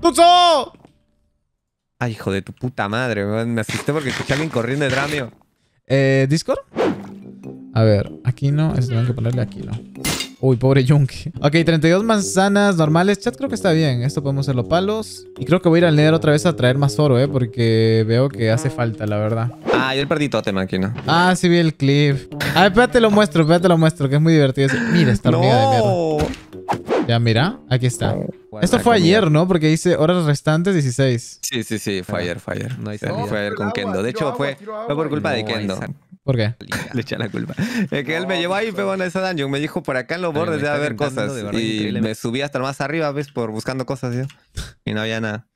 ¡Tuxo! Ay, hijo de tu puta madre, weón. Me asusté porque escuché a alguien corriendo detrás mío. ¿Discord? A ver, aquí no. Eso tengo que ponerle aquí, ¿no? Uy, pobre Yunque. Ok, 32 manzanas normales. Chat, creo que está bien. Esto podemos hacerlo palos. Y creo que voy a ir al Nether otra vez a traer más oro, porque veo que hace falta, la verdad. Ah, yo perdí tótem aquí, ¿no? Ah, sí vi el clip. A ver, espérate lo muestro, que es muy divertido. Mira, esta hormiga de mierda. Ya, mira, aquí está. Esto fue ayer, ¿no? Porque dice horas restantes 16. Sí, fue ayer. No hay Sí, salida. fue ayer con Kendo. De hecho, fue por culpa de Kendo. ¿Por qué? Le eché la culpa. Es que él me llevó ahí, pero en esa dungeon. Me dijo, por acá en los Oye, bordes me debe está haber tentando cosas. de verdad Y increíble. me subí hasta lo más arriba, ¿ves? Por buscando cosas, yo. Y no había nada.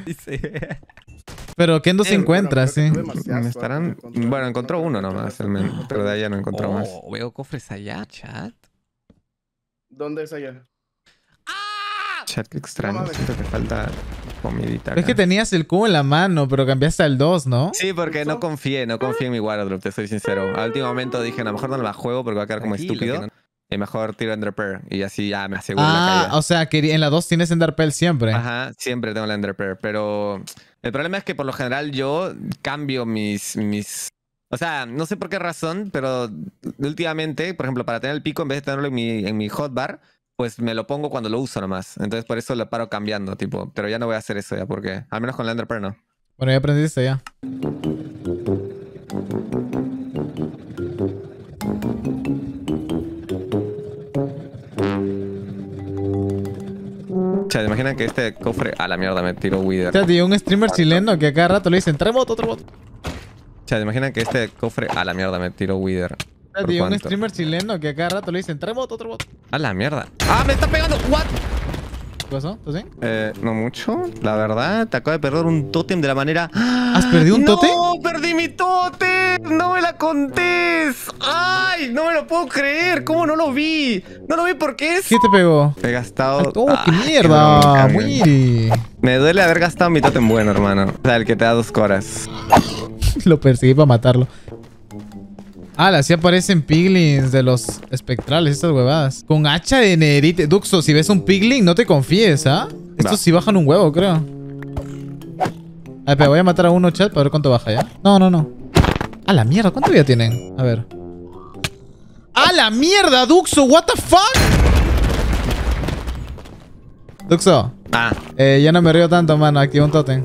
Pero Kendo se encuentra, sí. Me estarán... Bueno, encontró uno nomás, el men, pero de allá no encontró más. Veo cofres allá, chat. ¿Dónde es allá? Chat, qué extraño. No mames. Siento que falta comidita. Es que acá. tenías el cubo en la mano, pero cambiaste al 2, ¿no? Sí, porque no confié en mi Wardrop, te soy sincero. Al último momento dije, a lo mejor no la juego porque va a quedar como Tranquilo, estúpido. que no- Y mejor tiro Ender Pearl. Y así ya me aseguro la Ah, caída. o sea, que en la 2 tienes Ender Pearl siempre. Ajá, siempre tengo la Ender Pearl. Pero el problema es que por lo general yo cambio mis... O sea, no sé por qué razón, pero últimamente, por ejemplo, para tener el pico, en vez de tenerlo en mi hotbar, pues me lo pongo cuando lo uso nomás. Entonces por eso lo paro cambiando, tipo. Pero ya no voy a hacer eso ya, porque al menos con la Ender Pearl no. Bueno, ya aprendiste ya. Chat, imagina que este cofre... A la mierda, me tiró Wither. Chat, y un streamer chileno que a cada rato le dicen, trae moto, otro moto. Chat, imagina que este cofre... A la mierda, me tiró Wither. Chat, ¿Por y un cuánto? streamer chileno que a cada rato le dicen, trae moto, otro moto. A la mierda. ¡Ah, me está pegando! ¿What? ¿Qué pasó? ¿Tú sí? No mucho, la verdad. Te acabo de perder un tótem de la manera... ¿Has perdido un tótem? ¡No! ¡Perdí mi tótem! ¡No me la contés! ¡Ay! ¡No me lo puedo creer! ¿Cómo no lo vi? No lo vi porque es... ¿Qué te pegó? He gastado... ¡Oh, Ah, qué bronca, mierda! men. Muy... Me duele haber gastado mi tótem bueno, hermano. O sea, el que te da 2 coras. Lo perseguí para matarlo. Ah, así aparecen piglins de los espectrales, estas huevadas. Con hacha de nerite. Duxo, si ves un piglin, no te confíes, ¿ah? Estos Va. sí bajan un huevo, creo. A ver, voy a matar a uno, chat, para ver cuánto baja, ¿ya? No. A la mierda, ¿cuánto vida tienen? A ver. ¡A la mierda, Duxo! ¿What the fuck? Duxo, Ah. ya no me río tanto, mano. Activa un tótem.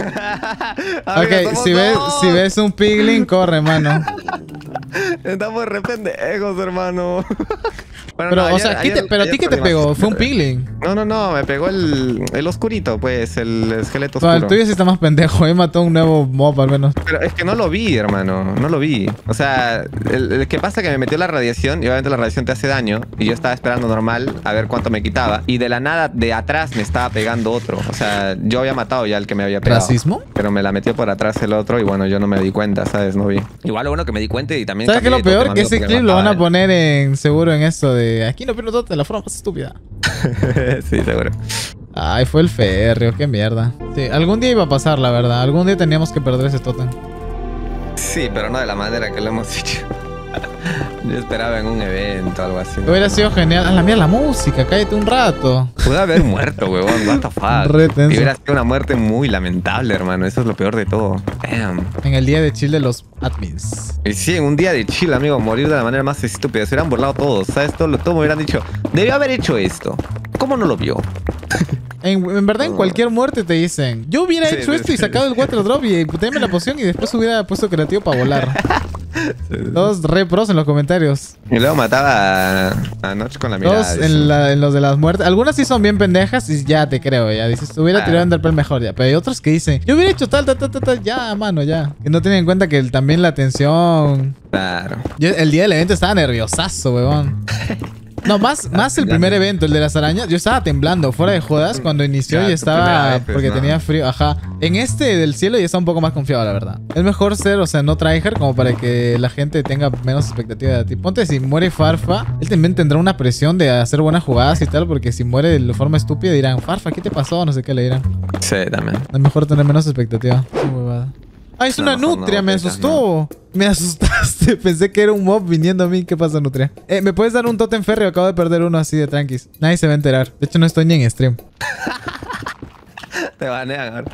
Ok, si ves un piglin, corre, mano. Estamos re pendejos, hermano. Bueno, Pero, no, o sea, ¿pero a ti qué te pegó? ¿Fue un piglin? No, me pegó el oscurito, pues, el esqueleto No, oscuro. el tuyo sí está más pendejo. Él mató un nuevo mob al menos. Pero es que no lo vi, hermano. No lo vi. O sea, el que pasa es que me metió la radiación y obviamente la radiación te hace daño. Y yo estaba esperando normal a ver cuánto me quitaba. Y de la nada, de atrás me estaba pegando otro. O sea, yo había matado ya al que me había pegado. ¿Racismo? Pero me la metió por atrás el otro y bueno, yo no me di cuenta, ¿sabes? No vi. Igual lo bueno que me di cuenta y también... ¿Sabes qué es lo cambié de peor? tótem, Que amigo, ese porque clip me lo van a mataba, poner en seguro en eso de aquí no pierdo todo de la forma más estúpida. Sí, seguro. Ay, fue el férreo, qué mierda. Sí, algún día iba a pasar, la verdad. Algún día teníamos que perder ese tótem. Sí, pero no de la manera que lo hemos hecho. Yo esperaba en un evento o algo así. Hubiera sido genial. A la mierda, la música, cállate un rato. Pude haber muerto, huevón. What the fuck. Re tenso. Y hubiera sido una muerte muy lamentable, hermano. Eso es lo peor de todo. Damn. En el día de chill de los admins. Y sí, en un día de chill, amigo, morir de la manera más estúpida. Se hubieran burlado todos, ¿sabes? Todos me hubieran dicho, debió haber hecho esto. ¿Cómo no lo vio? En verdad, en cualquier muerte te dicen, yo hubiera Sí, hecho sí, esto y sí. sacado el water drop y tenme la poción y después hubiera puesto creativo para volar. Todos re pros en los comentarios. Y luego mataba a Notch con la mirada. Todos dice. en los de las muertes. Algunas sí son bien pendejas y ya te creo, ya. Dices, hubiera Ah. tirado Enderpearl mejor, ya. Pero hay otros que dicen, yo hubiera hecho tal, ya, mano, ya. Que no tienen en cuenta que también la atención... Claro. Yo el día del evento estaba nerviosazo, weón. No, más el primer evento, el de las arañas. Yo estaba temblando, fuera de jodas, cuando inició Ya, y tu estaba... primera vez, porque ¿no? tenía frío, ajá. En este del cielo ya está un poco más confiado, la verdad. Es mejor ser, o sea, no tryhard como para que la gente tenga menos expectativa de ti. Ponte, si muere Farfa, él también tendrá una presión de hacer buenas jugadas y tal, porque si muere de forma estúpida dirán, Farfa, ¿qué te pasó? No sé qué le dirán. Sí, también. Es mejor tener menos expectativa. Qué huevada. ¡Ay, es No, una mejor no, nutria! ¡Me Betas, asustó! Me asustaste. Pensé que era un mob viniendo a mí. ¿Qué pasa, nutria? ¿Me puedes dar un totem férreo? Acabo de perder uno así de tranquis. Nadie se va a enterar. De hecho, no estoy ni en stream. Te banean ahora.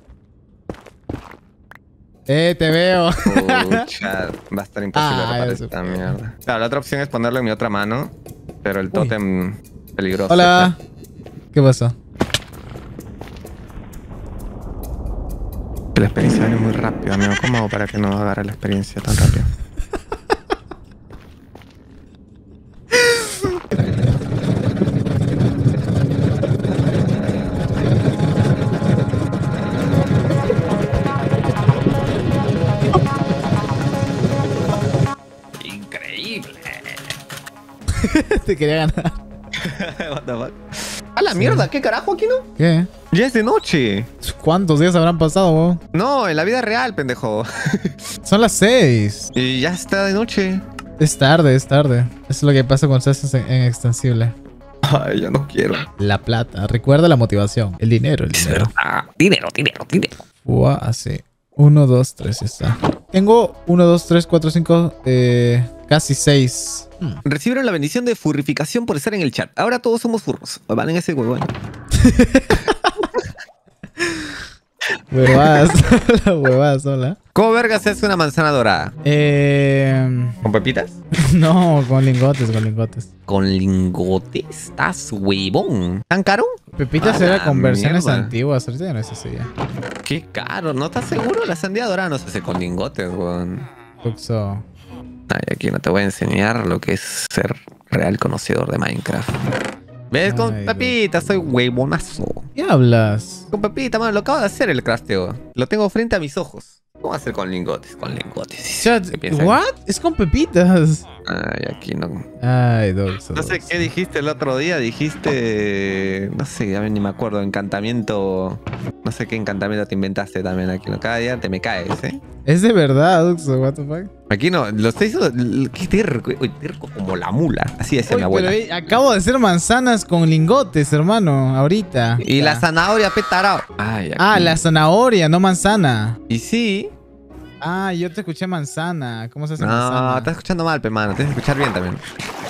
Te veo. Chat. Va a estar imposible reparar eso esta fue. mierda. Claro, la otra opción es ponerlo en mi otra mano. Pero el tótem peligroso. Hola. ¿Qué pasó? La experiencia viene muy rápido, amigo. ¿Cómo hago para que no agarre la experiencia tan rápido? Increíble. Te quería ganar. What the fuck? ¡A la mierda! ¿Qué carajo aquí no? ¿Qué? Ya es de noche. ¿Cuántos días habrán pasado, weón? No, en la vida real, pendejo. Son las 6. Y ya está de noche. Es tarde, es tarde. Eso es lo que pasa cuando se hace en extensible. Ay, yo no quiero. La plata. Recuerda la motivación. El dinero, el dinero. Dinero. Fua, así. 1, 2, 3 está. Tengo 1, 2, 3, 4, 5, casi 6. Recibieron la bendición de furrificación por estar en el chat. Ahora todos somos furros. Valen ese huevón. Huevadas. La huevada sola. ¿Cómo verga se hace una manzana dorada? ¿Con pepitas? No, con lingotes, con lingotes. Con lingotes. Estás huevón. ¿Tan caro? Pepitas A era la con versiones mierda. antiguas. Ahorita ya no es así ya. Qué caro. ¿No estás seguro? La sandía dorada no se hace con lingotes, weón. Tuxo. Ay, aquí no te voy a enseñar lo que es ser real conocedor de Minecraft. ¿Ves? Con Ay, pepita, soy huevonazo. ¿Qué hablas? Con pepita, mano, lo acabo de hacer el crafteo. Lo tengo frente a mis ojos. ¿Cómo hacer con lingotes? Con lingotes. Chat, ¿Qué piensan? ¿what? Es con pepitas. Ay, aquí no. Ay, Doxo. No sé qué dijiste el otro día. Dijiste. No sé, ya ni me acuerdo. Encantamiento. No sé qué encantamiento te inventaste también aquí. Cada día te me caes, ¿eh? Es de verdad, Doxo. What the fuck. Aquí no. Lo estoy diciendo. Qué terco. Uy, terco como la mula. Así decía mi Uy, abuela. pero acabo de hacer manzanas con lingotes, hermano. Ahorita. Y la zanahoria petarao. Ay, aquí. Ah, la zanahoria, no manzana. Y sí. Ah, yo te escuché manzana. ¿Cómo se hace No, manzana? estás escuchando mal, pe mano. Tienes que escuchar bien también.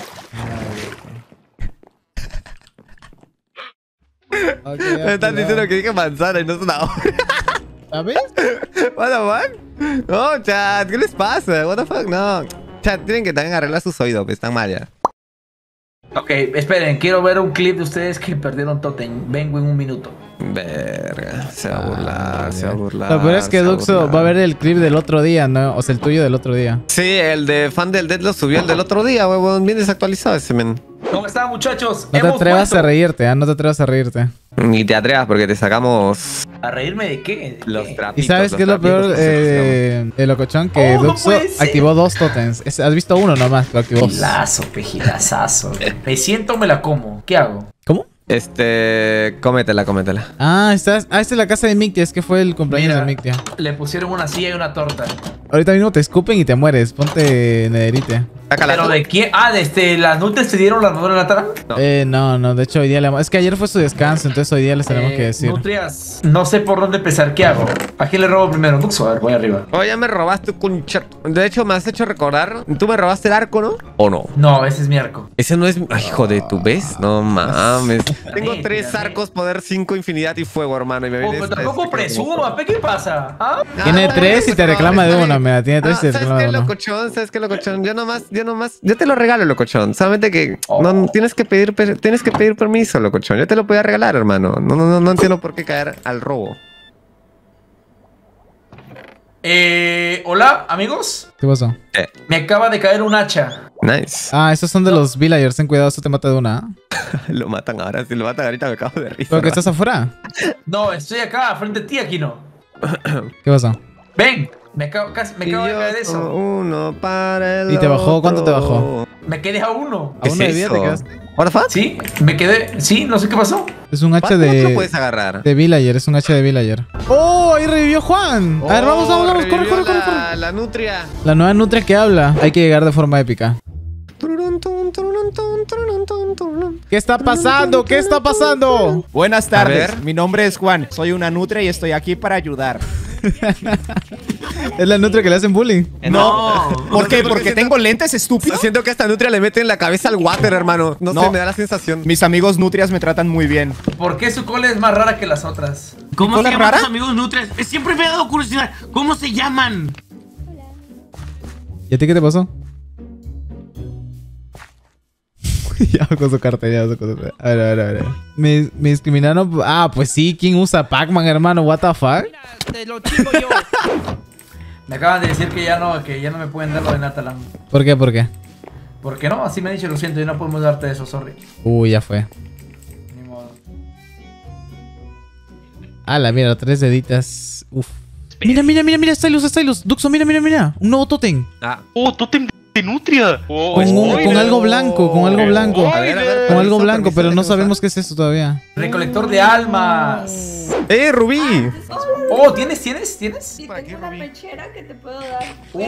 Ok, Me están diciendo que dije manzana y no zanahoria. ¿Sabes? What the fuck? No, chat, ¿qué les pasa? What the fuck? No. Chat, tienen que también arreglar sus oídos, pues están mal ya. Ok, esperen, quiero ver un clip de ustedes que perdieron Totem. Vengo en un minuto. Verga, se va a burlar, se va a burlar. Lo peor es que se va a Duxo burlar. va a ver el clip del otro día, ¿no? O sea, el tuyo del otro día. Sí, el de fan del Dead lo subió el del otro día, huevón. Bien desactualizado ese men. ¿Cómo están, muchachos? No te atrevas a reírte, ¿ah? No te atrevas a reírte. Ni te atrevas porque te sacamos ¿A reírme de qué? ¿De los qué? trapitos. ¿Y sabes qué es lo peor, el locochón? Que Oh, no Duxo puede ser. activó 2 totems. Has visto uno nomás, pero activó 2. Gilazo, pejilazazo. Me siento, me la como. ¿Qué hago? ¿Cómo? Cómetela. Esta es la casa de Mictia. Es que fue el cumpleaños Mira. de Mictia. Le pusieron una silla y una torta. Ahorita mismo te escupen y te mueres. Ponte nederite. Sácala. ¿Pero de quién? Ah, las nutrias te dieron la armadura en la cara. No. No. De hecho, hoy día es que ayer fue su descanso. Entonces hoy día les tenemos que decir. Nutrias. No sé por dónde empezar. ¿Qué hago? ¿A quién le robo primero? Duxo, a ver, voy arriba. Oh, ya me robaste un chat. De hecho, me has hecho recordar. ¿Tú me robaste el arco, no? ¿O no? No, ese es mi arco. Ese no es. Ay, hijo de tu vez. No mames. Tengo Gané, 3 gané. arcos, poder 5, infinidad y fuego, hermano. Y me Oh, viene pero esta- tampoco este- presumas, ¿pe? ¿Qué pasa? ¿Ah? Tiene 3 y te reclama de una uno. Mira, tiene 3 y te ¿Sabes reclama qué, de uno. locochón? ¿Sabes qué, locochón? Yo te lo regalo, locochón. Solamente que Oh. no tienes que pedir permiso, locochón. Yo te lo podía regalar, hermano. No entiendo por qué caer al robo. Hola, amigos. ¿Qué pasó? Me acaba de caer un hacha. Nice. Ah, esos son de los villagers. Ten cuidado, eso te mata de una. ¿Ah? Lo matan ahora. Si lo matan ahorita me cago de risa. ¿Pero que hermano. estás afuera? No, estoy acá, frente a ti, aquí no. ¿Qué pasó? Ven, me acabo de Y caer yo eso. uno para el ¿Y te bajó? ¿Cuánto te otro. bajó? Me quedé a uno. ¿A uno de vida te eso? quedaste? What the fuck? Sí, me quedé. Sí, no sé qué pasó. Es un hacha ¿Cuánto otro de... puedes agarrar? De villager, es un hacha de villager. ¡Oh! Ahí revivió Juan. A ver, vamos, corre. Revivió la nutria. La nueva nutria que habla. Hay que llegar de forma épica. ¿Qué está pasando? ¿Qué está pasando? Buenas A tardes, ver. mi nombre es Juan, soy una nutria y estoy aquí para ayudar. Es la nutria que le hacen bullying. No. ¿Por qué? ¿Porque tengo lentes, estúpido? Siento que a esta nutria le meten la cabeza al water, hermano. No sé, me da la sensación. Mis amigos nutrias me tratan muy bien. ¿Por qué su cola es más rara que las otras? ¿Cómo se cola llaman rara? tus amigos nutrias? Siempre me ha dado curiosidad. ¿Cómo se llaman? ¿Y a ti qué te pasó? Ya con su cartella, A ver. Me discriminaron. Ah, pues sí, ¿quién usa Pac-Man, hermano? What the fuck? Te lo chico yo. Me acaban de decir que ya no me pueden dar lo de Natalan. ¿Por qué? ¿Por qué? ¿Por qué no? Así me han dicho, lo siento, ya no podemos darte eso, sorry. Uy, ya fue. Ni modo. Ala, mira, 3 deditas. Uf. Mira, Stylus. Duxo, mira. Un nuevo tótem. Ah, Oh, tótem de nutria. Oh, Con algo blanco, a ver. Con algo permiso, blanco, pero no déjame sabemos qué es eso todavía. Recolector de almas. Rubí. Oh, ¿tienes? Sí, tengo una pechera que te puedo dar.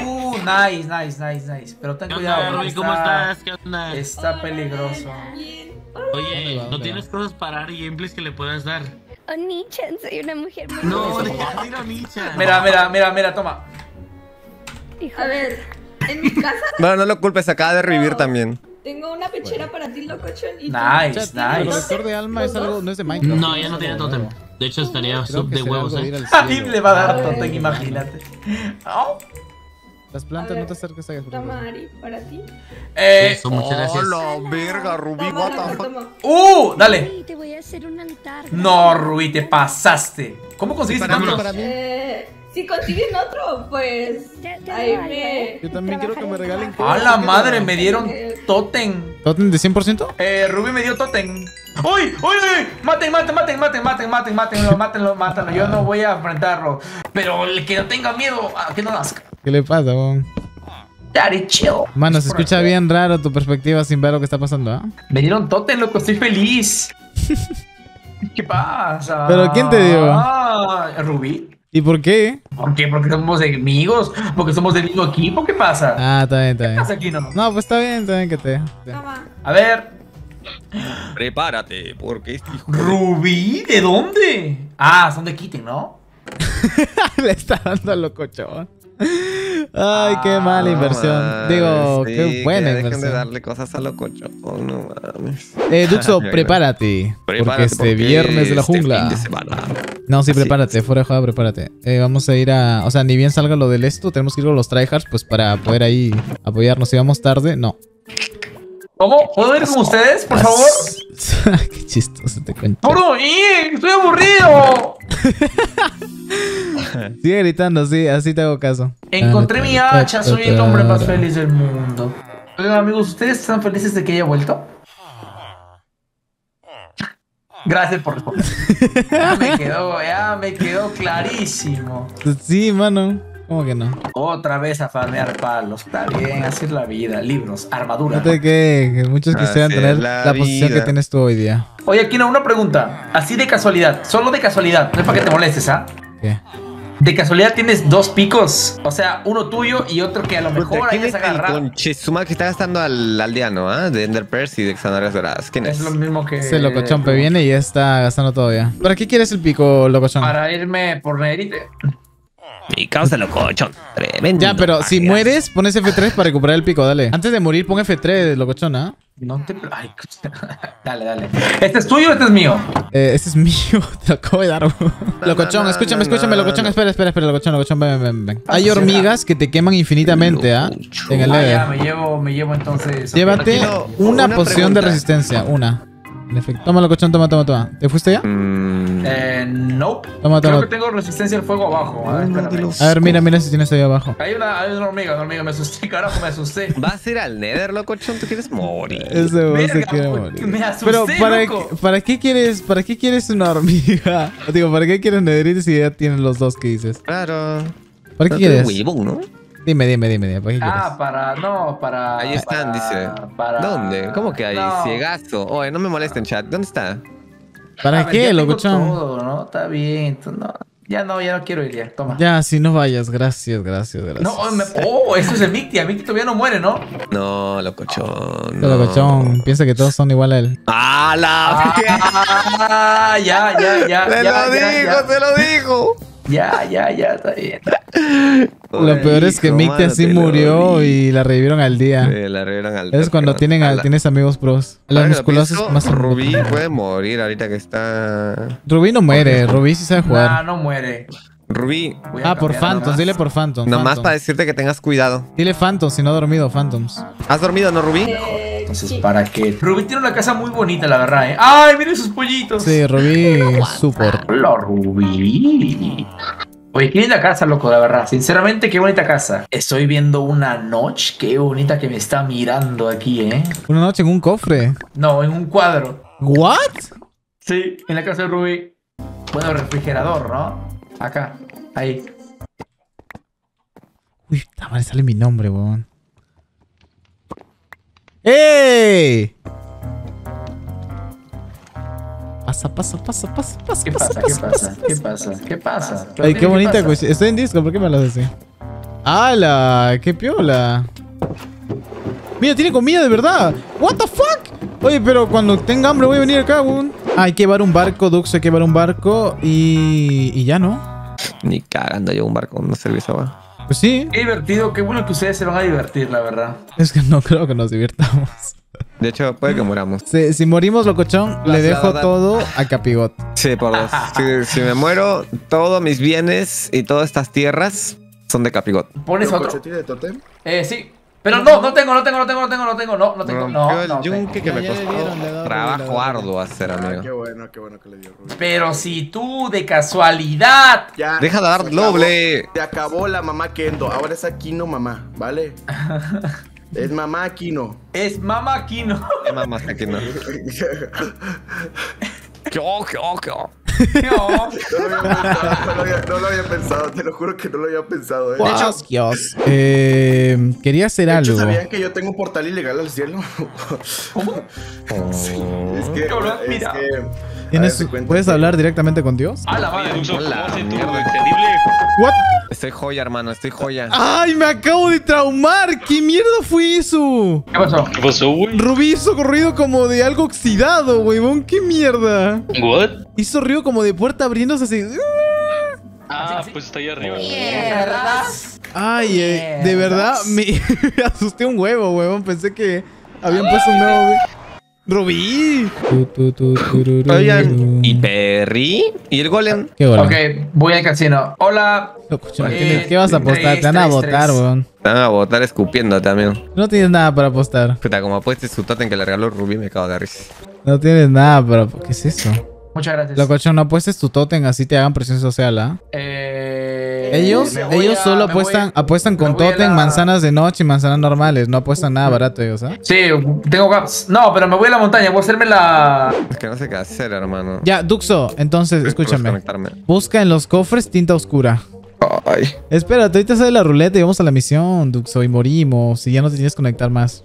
Nice. Pero ten ¿Qué cuidado. onda, porque Rubí? ¿Cómo estás? ¿Qué onda? Está peligroso. Bien. Oye, ¿Dónde ¿no va? tienes cosas para dar y gameplays que le puedas dar? Oni-chan, soy una mujer muy No, hermosa. deja de ir a Micha. Mira, toma. A ver, en mi casa Bueno, no lo culpes, acaba de revivir también. tengo una pechera para ti, locochón. Y Nice, El nice. colector de alma es algo, no es de Minecraft. No, ya no tiene totem. De hecho, estaría Creo sub que de será huevos, algo de ir al A mí cielo. le va a dar totem, imagínate. Oh. Las plantas no te acerques a ellas. por favor. Tamari, para ti. Eso, muchas gracias. la verga, Rubí, Toma, what the loco, fuck. toma. Dale. Te voy a hacer un altar. No, Rubí, te pasaste. ¿Cómo conseguiste Vámonos. tanto? Si consiguen otro, pues ahí me... Yo también quiero que me regalen. A la madre, me dieron totem. ¿Tótem de 100%? Rubí me dio totem. ¡Uy! Mátenlo. Yo no voy a enfrentarlo. Pero el que no tenga miedo, a que no nazca. ¿Qué le pasa, weón? Daddy, chill. Mano, se escucha bien raro tu perspectiva sin ver lo que está pasando, ¿ah? Me dieron totem, loco, estoy feliz. ¿Qué pasa? ¿Pero quién te dio? Rubí. ¿Y por qué? ¿Por qué? Porque somos amigos, porque somos del mismo equipo, ¿qué pasa? Ah, está bien. ¿Qué pasa aquí, no? No, pues está bien que te. Toma. A ver, Prepárate, porque este hijo... Rubí, ¿de dónde? Ah, son de Kitten, ¿no? Le está dando al locochón. Ay, qué mala inversión. Digo, sí, qué buena que dejen de inversión. darle cosas a locochón, no mames. Duxo, prepárate. Porque este viernes de la jungla. fin de semana. No, sí, Así prepárate, es. fuera de juego, prepárate. Vamos a ir a... O sea, ni bien salga lo del esto, tenemos que ir con los tryhards, pues para poder ahí apoyarnos. Si vamos tarde, no. ¿Cómo? ¿Puedo ir con ustedes, por favor? Qué chistoso te cuento. ¡Bro, estoy aburrido! Sigue gritando, sí, así te hago caso. Encontré mi hacha, soy el hombre más feliz del mundo. Oigan, amigos, ¿ustedes están felices de que haya vuelto? Gracias por responder. Ya me quedó clarísimo. Sí, mano. ¿Cómo que no? Otra vez a farmear palos. Está bien, así es la vida. Libros, armadura. Fíjate que muchos quisieran Así es tener la la posición vida. que tienes tú hoy día. Oye, Kino, una pregunta. Así de casualidad, solo de casualidad. No es para que te molestes, ¿ah? ¿Qué? De casualidad tienes dos picos. O sea, uno tuyo y otro que a lo mejor ¿Quién hayas es el agarrado. conchesuma que está gastando al aldeano, ah? De Ender Pearls y de Xanorias Doradas. ¿Quién es? Es lo mismo que. Ese locochompe viene y ya está gastando todo ya. ¿Para qué quieres el pico, locochón? Para irme por Nerite. Mi causa locochón. Tremendo. Ya, pero si mueres, pones F3 para recuperar el pico, dale. Antes de morir, pon F3, locochón, ¿ah? No te. Ay, dale. ¿Este es tuyo o este es mío? Este es mío, te lo acabo de dar. Locochón, escúchame, locochón, espera, locochón, ven. Hay hormigas que te queman infinitamente, ¿ah? En el Ya, Nether. me llevo entonces. Llévate Tranquilo, una una poción de pregunta. resistencia, una. En efecto. Toma, locochón, toma. ¿Te fuiste ya? Nope. Toma. Creo que tengo resistencia al fuego abajo. A ver, espérame. A ver, mira si tienes ahí abajo. Hay una hormiga, me asusté, carajo, me asusté. ¿Vas a ir al Nether, locochón? ¿Tú quieres morir? Ese vos se Verga, quiere pues, morir. me asusté, Pero loco. ¿para qué quieres una hormiga? Digo, ¿para qué quieres nederites si ya tienes los dos que dices? Claro. ¿Para qué No, quieres? huevón, ¿no? Dime, ¿para qué quieres? Para. Ahí están, dice. ¿Dónde? ¿Cómo que hay? No. Ciegazo. Oye, no me molesten, chat. ¿Dónde está? ¿Para A ver, qué, ya tengo locochón? todo, ¿no? Está bien, no. Ya no quiero ir ya. Toma. Ya, si no vayas, gracias. No, eso es el Micti. El Micti todavía no muere, ¿no? No, locochón. Este No. locochón piensa que todos son igual a él. ¡Ah, la! Ya. ¡Te lo dijo! Ya, está bien. Lo peor es que Micte así murió y la revivieron al día. Sí, la revivieron al Es cuando tienes amigos pros. Los musculosos más o menos. Rubí puede morir ahorita que está... Rubí no muere, Rubí sí sabe jugar. Nah, no muere. Rubí, Voy a Por cambiar Phantoms, nomás. dile por Phantoms. nomás Phantoms. para decirte que tengas cuidado. Dile Phantoms, si no ha dormido, Phantoms. ¿Has dormido, no, Rubí? Entonces, Sí. ¿para qué? Rubí tiene una casa muy bonita, la verdad, ¡Ay, miren sus pollitos! Sí, Rubí, súper. Hola, Rubí. Oye, qué linda casa, loco, la verdad. Sinceramente, qué bonita casa. Estoy viendo una noche, qué bonita que me está mirando aquí, Una noche en un cofre. No, en un cuadro. ¿What? Sí, en la casa de Rubí. Bueno, refrigerador, ¿no? Acá, ahí. Uy, puta madre, sale mi nombre, weón. ¡Ey! Pasa. ¿Qué pasa? Ay, qué ¿Qué bonita pasa? cuestión. Estoy en disco, ¿por qué me hablas así? ¡Hala! ¡Qué piola! Mira, tiene comida de verdad. ¿What the fuck? Oye, pero cuando tenga hambre voy a venir acá, weón. Hay que llevar un barco, Dux, hay que llevar un barco y ya, ¿no? Ni cagando yo un barco, no cerveza, va. Pues sí. Qué divertido, qué bueno que ustedes se van a divertir, la verdad. Es que no creo que nos divirtamos. De hecho, puede que muramos. Si morimos, locochón, le dejo ciudad. todo a Capigot. Sí, por dos. Si me muero, todos mis bienes y todas estas tierras son de Capigot. ¿Pones otro? ¿Cochete de totem? Sí. Pero no tengo. Rompió el yunque que me Ya le costó dieron, le da trabajo Rubí, arduo hacer, amigo. Qué bueno que le dio Rubí. Pero si tú, de casualidad... Ya, Deja de dar se acabó- doble. Se acabó la mamá Kendo. Ahora es Aquino mamá, ¿vale? Es mamá Aquino. Es mamá Aquino. ¿Qué mamás aquí no? No. No lo había pensado, te lo juro que no lo había pensado. De hecho, quería hacer De hecho, algo. ¿sabían que yo tengo un portal ilegal al cielo? Sí, es que... Yo lo es mira. que ¿Tienes- haz de cuenta ¿Puedes que- hablar directamente con Dios? A la madre. Duxo, ¿cómo Hola, hace tu mierda. entendible? ¿What? Estoy joya, hermano, estoy joya. ¡Ay, me acabo de traumar! ¿Qué mierda fue eso? ¿Qué pasó? ¿Qué pasó, güey? Rubí hizo corrido como de algo oxidado, huevón. ¿Qué mierda? ¿What? Hizo ruido como de puerta abriéndose así. Ah, pues está ahí arriba. Mierda. Ay, de verdad me me asusté un huevo, huevón. Pensé que habían puesto un nuevo... ¡Rubí! Oigan, ¿y Perry? ¿Y el golem? ¿Qué golem? Ok, voy al casino. Hola. ¿Qué vas a apostar? Te van a votar, weón. Te van a botar escupiendo también. No tienes nada para apostar. Puta, como apueste su totem que le regaló Rubí, me cago de risa. No tienes nada para... ¿Qué es eso? Muchas gracias. Locochón, no apuestes tu totem así te hagan presión social, ¿ah? Ellos solo apuestan con totem, manzanas de noche y manzanas normales. No apuestan nada barato ellos, ¿ah? Sí, tengo gaps. No, pero me voy a la montaña. Voy a hacerme la... Es que no sé qué hacer, hermano. Ya, Duxo, entonces, escúchame. Desconectarme. Busca en los cofres tinta oscura. Ay. Espérate, ahorita sale la ruleta y vamos a la misión, Duxo, y morimos. Y ya no te tienes que conectar más.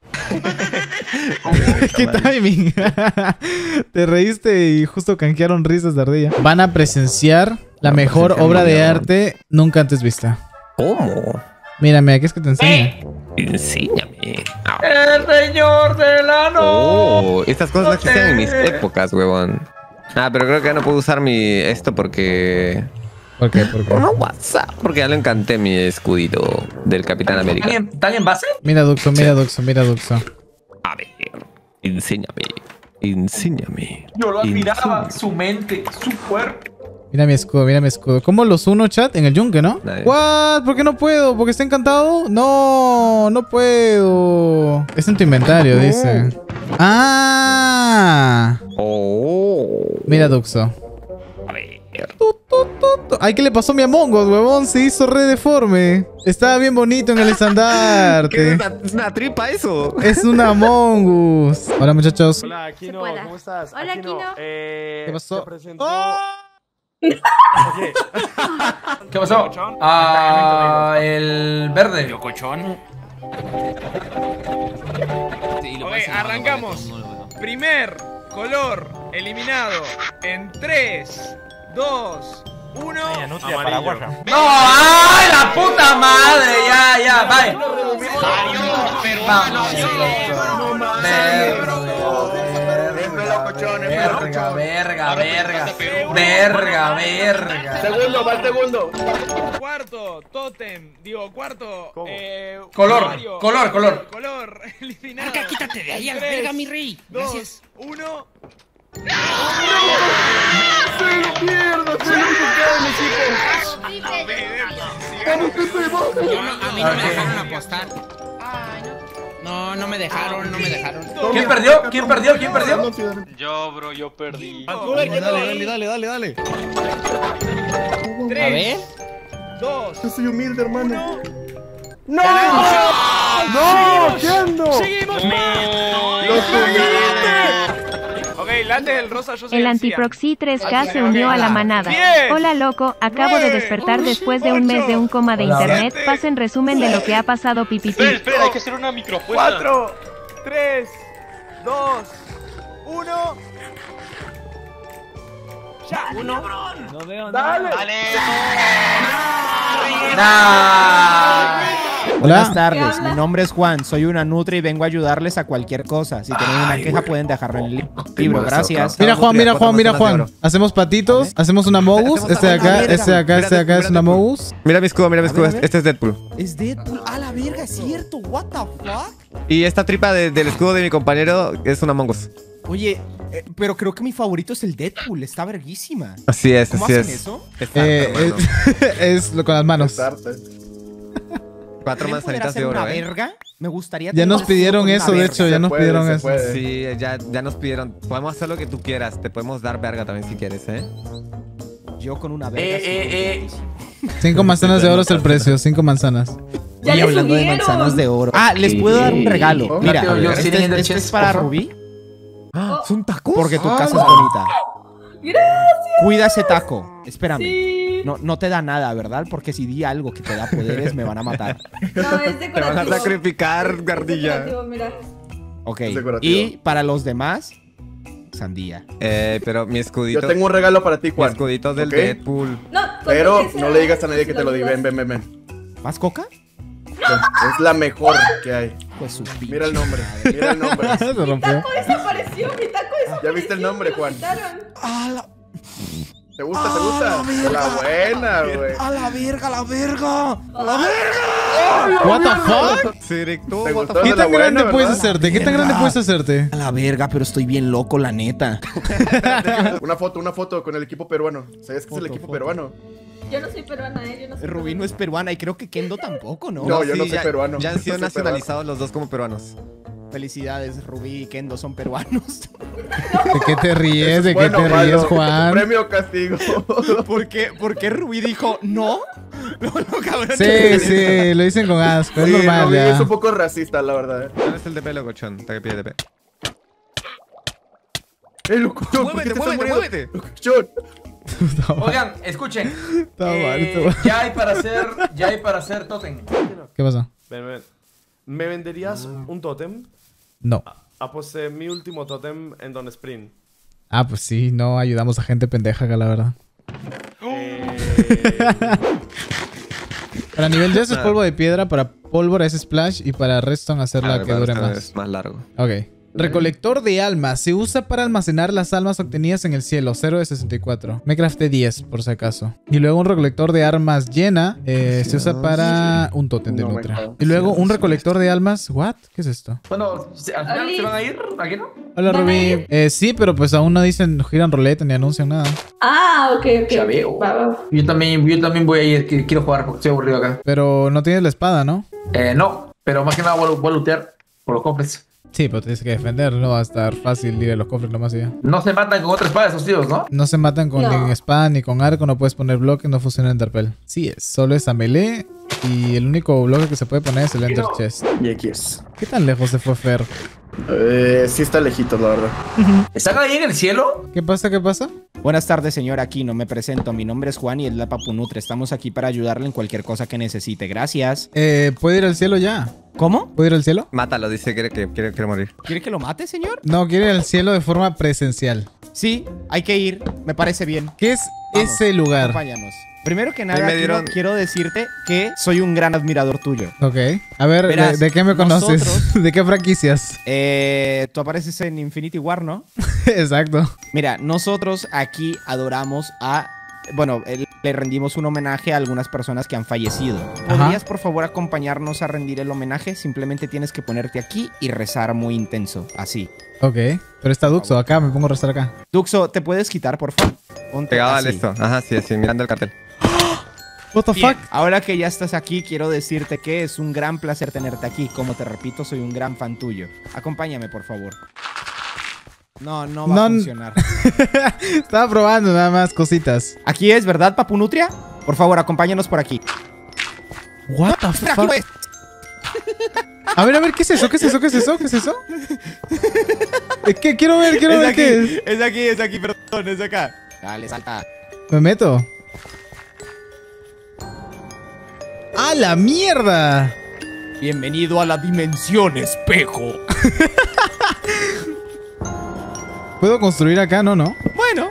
¿Qué timing? Te reíste y justo canjearon risas de ardilla. Van a presenciar la mejor obra de arte nunca antes vista. ¿Cómo? Mírame, ¿qué es que te enseña? Enséñame. Ah. El señor de la noche. Oh, estas cosas no existían en mis épocas, huevón. Ah, pero creo que ya no puedo usar esto porque... ¿Por qué? ¿Por qué? No, WhatsApp. Porque ya lo encanté mi escudito del Capitán América. ¿Están en base? Mira, Duxo, mira, Duxo, mira, Duxo. A ver, enséñame. Enséñame. Yo lo admiraba. Enséñame. Su mente, su cuerpo. Mira mi escudo, mira mi escudo. ¿Cómo los uno, chat? En el yunque, ¿no? Nadie. ¿What? ¿Por qué no puedo? ¿Porque está encantado? No, no puedo. Es en tu inventario, dice. ¡Ah! Oh. Mira, Duxo. A ver. Ay, ¿qué le pasó a mi Among Us, huevón? Se hizo re deforme. Estaba bien bonito en el ¿Qué estandarte. es una tripa eso? Es un Among Us. Hola, muchachos. Hola, Aquino, pueda. ¿cómo estás? Hola, Aquino. ¿Qué pasó? Te presento... ¡Oh! ¿Qué pasó? Ah, el verde. Locochón. Ok, arrancamos. Primer color eliminado en 3, 2, 1. Amarillo. ¡No! ¡Ay, la puta madre! Ya, bye. Vamos. no. Verga. Segundo, va el segundo. Cuarto, tótem. Digo, cuarto. Color. Color. Eliminado. Arca, quítate de ahí a la verga, mi rey. 2, 1. A mí no me dejaron apostar. No me dejaron. ¿Quién perdió? Yo, bro, yo perdí. Dale. 3, A ver. 2, Yo soy humilde, hermano. 1. ¡No! ¿Qué ando? ¡Seguimos! ¡Los humildes! Ok, late del rosa, yo soy El CIA. Antiproxy 3K se unió a la manada. 10, Hola loco, acabo de despertar después de un mes de un coma de internet. Pasen resumen de lo que ha pasado pipipi. Espera, hay que hacer una microapuesta. 4, 3, 2, 1. Ya, 1. No veo ¡Dale! Buenas tardes, mi nombre es Juan, soy una nutria y vengo a ayudarles a cualquier cosa. Si tienen una queja pueden dejarlo en el libro, gracias. Mira Juan. Hacemos patitos, hacemos una Mogus. Este de acá es una Mogus. Mira mi escudo. Este es Deadpool. Es Deadpool, a la verga, es cierto, what the fuck. Y esta tripa del escudo de mi compañero es una Mongoose. Oye, pero creo que mi favorito es el Deadpool, está verguísima. Así es, ¿Cómo así hacen es. eso? Es lo con las manos. 4 manzanitas de hacer oro, una verga? Me gustaría Ya nos pidieron eso, de hecho, ya nos pidieron eso. Sí, ya nos pidieron. Podemos hacer lo que tú quieras. Te podemos dar verga también si quieres, Yo con una verga. 5 manzanas de oro es el precio, 5 manzanas. Ya Y le hablando de subieron. manzanas de oro. Ah, les puedo dar un regalo. Mira, este es para Rubí. ¿Son tacos? Porque tu casa es bonita. Gracias. Cuida ese taco. Espérame. Sí. No te da nada, ¿verdad? Porque si di algo que te da poderes, me van a matar. No, es Te van a decorativo. sacrificar, gardilla. Decorativo, mira. Ok. decorativo. Y para los demás, sandía. Pero mi escudito. Yo tengo un regalo para ti, Mi Juan. escudito del ¿ok? Deadpool. No, Pero contéstesela. no le digas a nadie que te lo di. Ven. ¿Más coca? Es la mejor que hay. Pues su pinche Mira el nombre. madre. Mira el nombre. Se Mi rompió. taco desapareció, mi taco desapareció. ¿Ya viste el nombre, me lo Juan? quitaron. ¿Te gusta? La buena, güey. ¡A la verga! What the fuck? Sí, directo. ¿Te gustó ¿Qué de la tan buena, grande puedes verdad? hacerte? ¿Qué tan grande puedes hacerte? A la verga, pero estoy bien loco, la neta. Una foto con el equipo peruano. ¿Sabes qué es el equipo peruano? Yo no soy peruana, yo no soy Rubí no es peruana y creo que Kendo tampoco, ¿no? No, yo no soy ya, peruano. Ya han sido No soy nacionalizados los dos como peruanos. Felicidades, Rubí y Kendo son peruanos. ¿De qué te ríes? ¿De qué Bueno, te ríes, malo. Juan? Premio o castigo. ¿Por qué Rubí dijo no? No, cabrón. Sí, lo dicen con asco, es Sí, normal Rubí ya. es un poco racista, la verdad. ¿Dónde está el DP, locochón? Está que pide DP. Locuchón, ¿por qué te estás muriendo? muévete. Locuchón. Oigan, escuchen. Está mal, está mal. Ya hay para hacer totem. ¿Qué pasó? ¿Me venderías un tótem? No. Aposté mi último tótem en Don Sprint. Ah, pues sí, no ayudamos a gente pendeja acá, la verdad. Para nivel 10 es polvo de piedra, para pólvora es splash y para redstone hacerla que dure más. Es más largo. Ok. Recolector de almas. Se usa para almacenar las almas obtenidas en el cielo. 0 de 64. Me crafté 10, por si acaso. Y luego un recolector de armas llena. Se usa para un tótem de nutria. Y luego un recolector de almas. ¿What? ¿Qué es esto? Bueno, ¿al final se van a ir? ¿Aquí no? Hola, Rubí. Sí, pero pues aún no dicen, giran roleta ni anuncian nada. Ah, ok. Ya veo. Va. Yo también voy a ir. Quiero jugar porque estoy aburrido acá. Pero no tienes la espada, ¿no? No, pero más que nada voy a lootear por los cofres. Sí, pero tienes que defender, no va a estar fácil ir a los cofres nomás y ya. No se matan con otra espada esos tíos, ¿no? No se matan con ni espada ni con arco, no puedes poner bloques, no funciona Enderpell. Sí, solo es a melee y el único bloque que se puede poner es el Ender Chest. Y aquí es. ¿Qué tan lejos se fue Fer? Sí está lejitos, la verdad. ¿Están ahí en el cielo? ¿Qué pasa? ¿Qué pasa? Buenas tardes, señor Aquino. Me presento. Mi nombre es Juan y es la Papunutre. Estamos aquí para ayudarle en cualquier cosa que necesite. Gracias. ¿Puede ir al cielo ya? ¿Cómo? ¿Puede ir al cielo? Mátalo, dice que quiere morir. ¿Quiere que lo mate, señor? No, quiere ir al cielo de forma presencial. Sí, hay que ir. Me parece bien. ¿Qué es Vamos, ese lugar? Acompáñanos. Primero que nada, Ahí me dieron- Kino, quiero decirte que soy un gran admirador tuyo. Ok. A ver, Verás, ¿de qué me conoces? nosotros- ¿De qué franquicias? Tú apareces en Infinity War, ¿no? Exacto. Mira, nosotros aquí adoramos a... Bueno, le rendimos un homenaje a algunas personas que han fallecido. ¿Podrías, por favor, acompañarnos a rendir el homenaje? Simplemente tienes que ponerte aquí y rezar muy intenso, así. Ok. Pero está Duxo acá, me pongo a rezar acá. Duxo, ¿te puedes quitar, por favor? Ponte Pegado así. al esto. Ajá, sí, así, mirando el cartel. What the Bien, fuck? ahora que ya estás aquí, quiero decirte que es un gran placer tenerte aquí. Como te repito, soy un gran fan tuyo. Acompáñame, por favor. No va a funcionar. Estaba probando nada más cositas. Aquí es, ¿verdad, Papu Nutria? Por favor, acompáñanos por aquí. What the Espera, fuck? aquí es. A ver, ¿qué es eso? ¿Qué es eso? ¿Qué es eso? ¿Qué es eso? ¿Qué? Quiero ver qué es. Es aquí, perdón, es acá. Dale, salta. Me meto. ¡A la mierda! Bienvenido a la dimensión espejo. ¿Puedo construir acá? No. Bueno.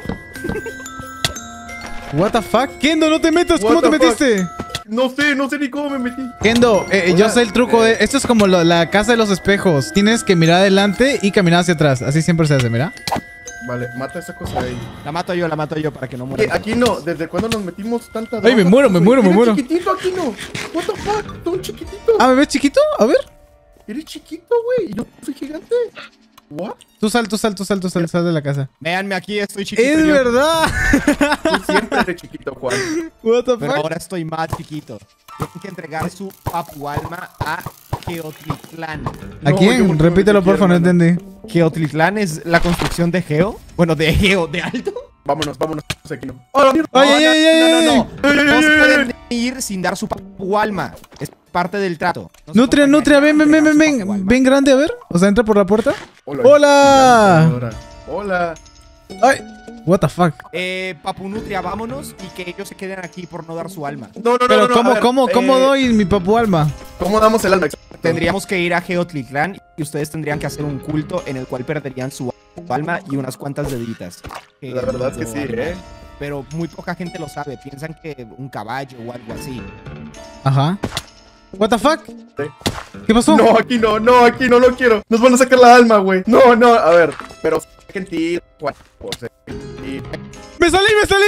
What the fuck? Kendo, no te metas. ¿Cómo What te the metiste? No sé ni cómo me metí. Kendo, yo sé el truco de... Esto es como la casa de los espejos. Tienes que mirar adelante y caminar hacia atrás. Así siempre se hace, mira. Vale, mata esa cosa de ahí. La mato yo para que no muera. Aquí no, ¿desde cuándo nos metimos tanta Ay, me droga? muero. Eres chiquitito, aquí no. What the fuck, tú un chiquitito. Ah, ¿me ves chiquito? A ver. Eres chiquito, güey. Yo soy gigante. What? Tú sal de la casa. Véanme aquí, estoy chiquito. ¡Es yo. verdad! Tú siempre eres chiquito, Juan. What the Pero fuck? ahora estoy más chiquito. Tienen que entregar su papu alma a Geotitlán. ¿A quién? Repítelo, porfa, no entendí. Geotitlán es la construcción de Geo. Bueno, de Geo, de Alto. Vámonos, aquí no. ¡Ay! No se pueden ir sin dar su papu alma. Es parte del trato. No se Nutria, acompañan sin entregar su papu alma. ven grande, a ver. O sea, entra por la puerta. Hola. Hola. Ay, what the fuck. Papu Nutria, vámonos y que ellos se queden aquí por no dar su alma. No. Pero a ver, ¿cómo doy mi papu alma? ¿Cómo damos el alma? Tendríamos que ir a Geotitlán y ustedes tendrían que hacer un culto en el cual perderían su alma y unas cuantas deditas. La verdad es que sí, Pero muy poca gente lo sabe. Piensan que un caballo o algo así. Ajá. What the fuck? ¿Qué pasó? No, aquí no lo quiero. Nos van a sacar la alma, güey. No, a ver, pero saquen ti, Juan. ¡Me salí!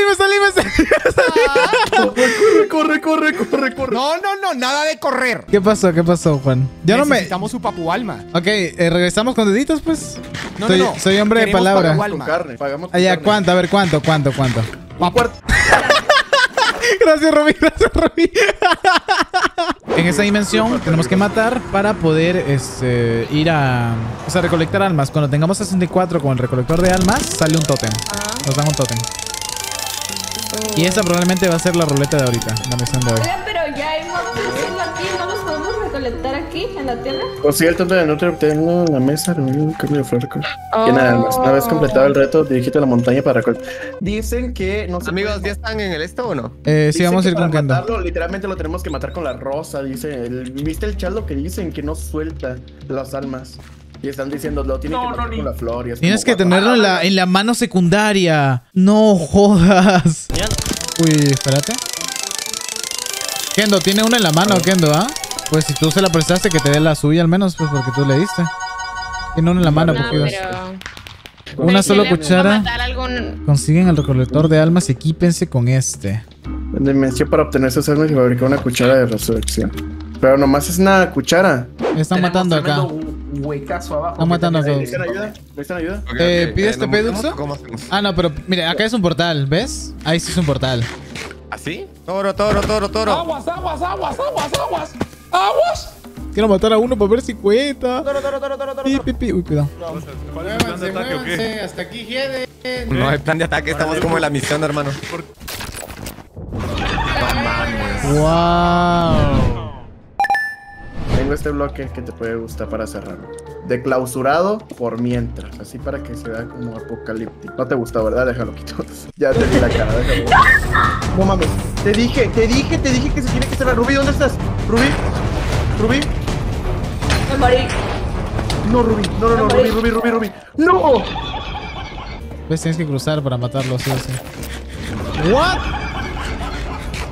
Corre. No, nada de correr. ¿Qué pasó, Juan? Yo no me... Necesitamos su papu alma. Ok, regresamos con deditos, pues. No. Soy hombre de Queremos palabra. papu alma. Carne, pagamos con Ah, ya, carne. ¿cuánto? A ver, ¿cuánto? Un cuarto. Gracias, Romy. En esa dimensión tenemos que matar para poder ir a... O sea, recolectar almas. Cuando tengamos 64 con el recolector de almas, sale un tótem. Nos dan un tótem. Y esa probablemente va a ser la ruleta de ahorita, la misión de hoy. Oigan, pero ya hay monstruos aquí, ¿no los podemos recolectar aquí en la tienda? Consigue el tonto de Nutria obteniendo la mesa, reunir un cambio de flor. Llena de almas. Una vez completado el reto, dirígete a la montaña para recolectar. Dicen que no se Amigos, puede- ¿ya están en el esto o no? Sí, Dicen vamos a que ir con para Kendo. matarlo, literalmente lo tenemos que matar con la rosa, dice. ¿Viste el chat lo que dicen? Que no suelta las almas. Y están diciendo, lo tienen que matar con la flor. Y es Tienes como, que tenerlo en la mano secundaria. No jodas. Uy, espérate. Kendo, tiene una en la mano, Kendo, ¿ah? Pues si tú se la prestaste, que te dé la suya al menos, pues porque tú le diste. Tiene una en la mano, porque una sola cuchara. Consiguen el recolector de almas y equípense con este. Dimensión para obtener sus almas y fabricar una cuchara de resurrección. Pero nomás es una cuchara. Me están matando acá. Un huecazo abajo. Están matando a todos. ¿Necesitan ayuda? ¿Pides TP, Duxo? ¿Cómo hacemos? Ah, no, pero mire, acá es un portal, ¿ves? Ahí sí es un portal. ¿Así? Toro. ¡Aguas! Quiero matar a uno para ver si cuenta. Uy, cuidado. Muévanse, hasta aquí quede. No hay plan de ataque, estamos como en la misión, hermano. Wow. Tengo este bloque que te puede gustar para cerrarlo. Declausurado por mientras. Así para que se vea como apocalíptico. No te gustó, ¿verdad? Déjalo quito. Ya te vi la cara, déjalo. No mames. Te dije que se tiene que cerrar. Rubí, ¿dónde estás? Rubí. Me morí. No, Rubí. No, Rubí. ¡No! Pues tienes que cruzar para matarlo, sí o sí. ¿What?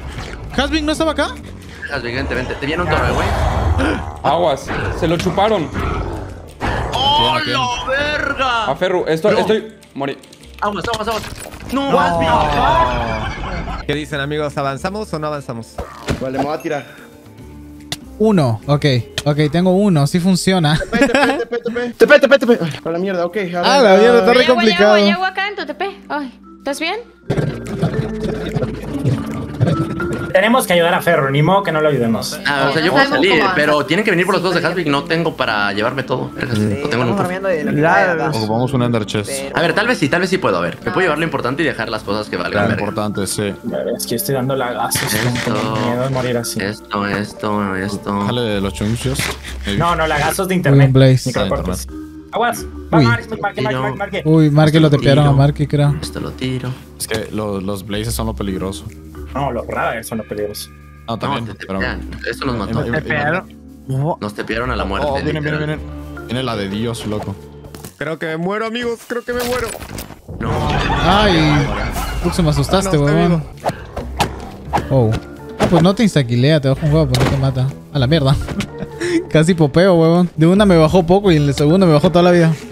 ¿Hasbing no estaba acá? Hasbing, vente. Te viene un toro, güey. Aguas, se lo chuparon. ¡Oh, la verga! A Ferru, estoy... Morí. Aguas. ¡No, Hasbing! ¿Qué dicen, amigos? ¿Avanzamos o no avanzamos? Vale, me voy a tirar. 1, ok, tengo 1, sí funciona. TP. Para la mierda, ok. La mierda, está re complicado. Hay agua acá en tu TP. Ay, ¿estás bien? Tenemos que ayudar a Ferro, ni modo que no lo ayudemos. O sea, yo puedo salir, pero tienen que venir por los dos de Hasbing. No tengo para llevarme todo. No tengo nunca. Ocupamos un Ender Chest. A ver, tal vez sí puedo. A ver, me puedo llevar lo importante y dejar las cosas que valgan. Lo importante, sí. Es que estoy dando lagazos. Tengo miedo de morir así. Esto. Déjale los chunchos. No, lagazos de internet. Microcortes. Aguas. Marque. Uy, Marque lo tepearon a Marque, creo. Esto lo tiro. Es que los blazes son lo peligroso. No, los radars son los peligrosos. No, también. Esto nos mató. Nos tepearon a la muerte. Viene la de Dios, loco. Creo que me muero, amigos. Creo que me muero. No. Ay, Duxo, me asustaste, huevón. Oh. Pues no te instaquilea, te bajo un huevo, pues no te mata. A la mierda. Casi popeo, huevón. De una me bajó poco y en el segundo me bajó toda la vida.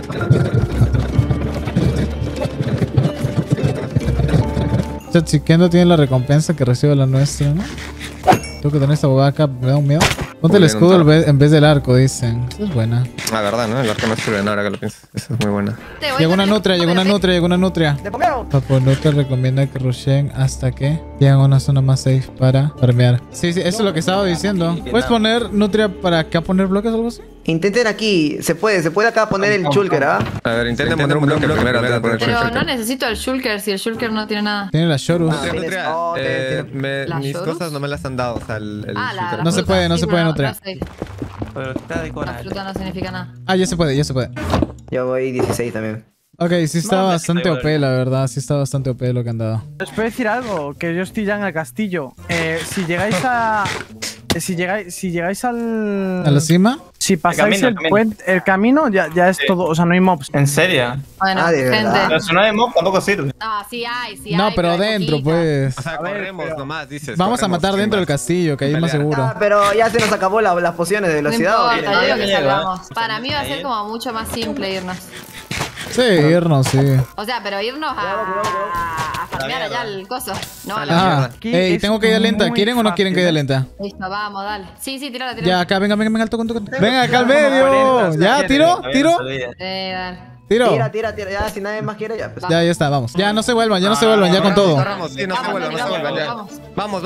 Chiquendo tiene la recompensa que recibe la nuestra, ¿no? Tengo que tener esta bobada acá, me da un miedo. Ponte el escudo en vez del arco, dicen. Esa es buena. La verdad, ¿no? El arco no sirve nada, ahora que lo pienso. Esa es muy buena. Llegó una nutria. Papo, no te recomienda que rushen hasta que llegan a una zona más safe para farmear. Sí, eso es lo que estaba diciendo. ¿Puedes poner nutria para acá poner bloques o algo así? Intenten aquí, se puede acá poner el shulker, ¿ah? A ver, intenten poner un bloque primero. Pero no necesito el shulker si el shulker no tiene nada. Tiene la Shorus. Mis cosas no me las han dado, o sea, el shulker. No se puede nutria. Pero está decorado. La fruta no significa nada. Ya se puede. Yo voy 16 también. Ok, sí está bastante OP, la verdad. Sí está bastante OP lo que han dado. ¿Os puedo decir algo? Que yo estoy ya en el castillo. Si llegáis a... Si llegáis al... ¿A la cima? Si pasáis el camino, ya es todo. O sea, no hay mobs. ¿En serio? Bueno, gente. Pero si no hay mob, tampoco sirve. No, sí hay. No, pero dentro, pues. O sea, corremos nomás, dices. Vamos a matar dentro del castillo, que ahí es más seguro. Pero ya se nos acabó las pociones de velocidad. No importa, yo digo que salgamos. Para mí va a ser como mucho más simple irnos. Sí, irnos, sí. O sea, pero irnos a farmear allá el coso. No, ey, tengo caída lenta. ¿Quieren o no quieren caída lenta? Listo, vamos, dale. Sí, tírala. Ya, acá, venga, al toque. Venga, acá al medio. Ya, tiro. Dale. Tiro. Tira. Ya, si nadie más quiere, ya. Pues. Ya está, vamos. Ya no se vuelvan, ya con todo. Sí, no se vuelvan, ya. Vamos.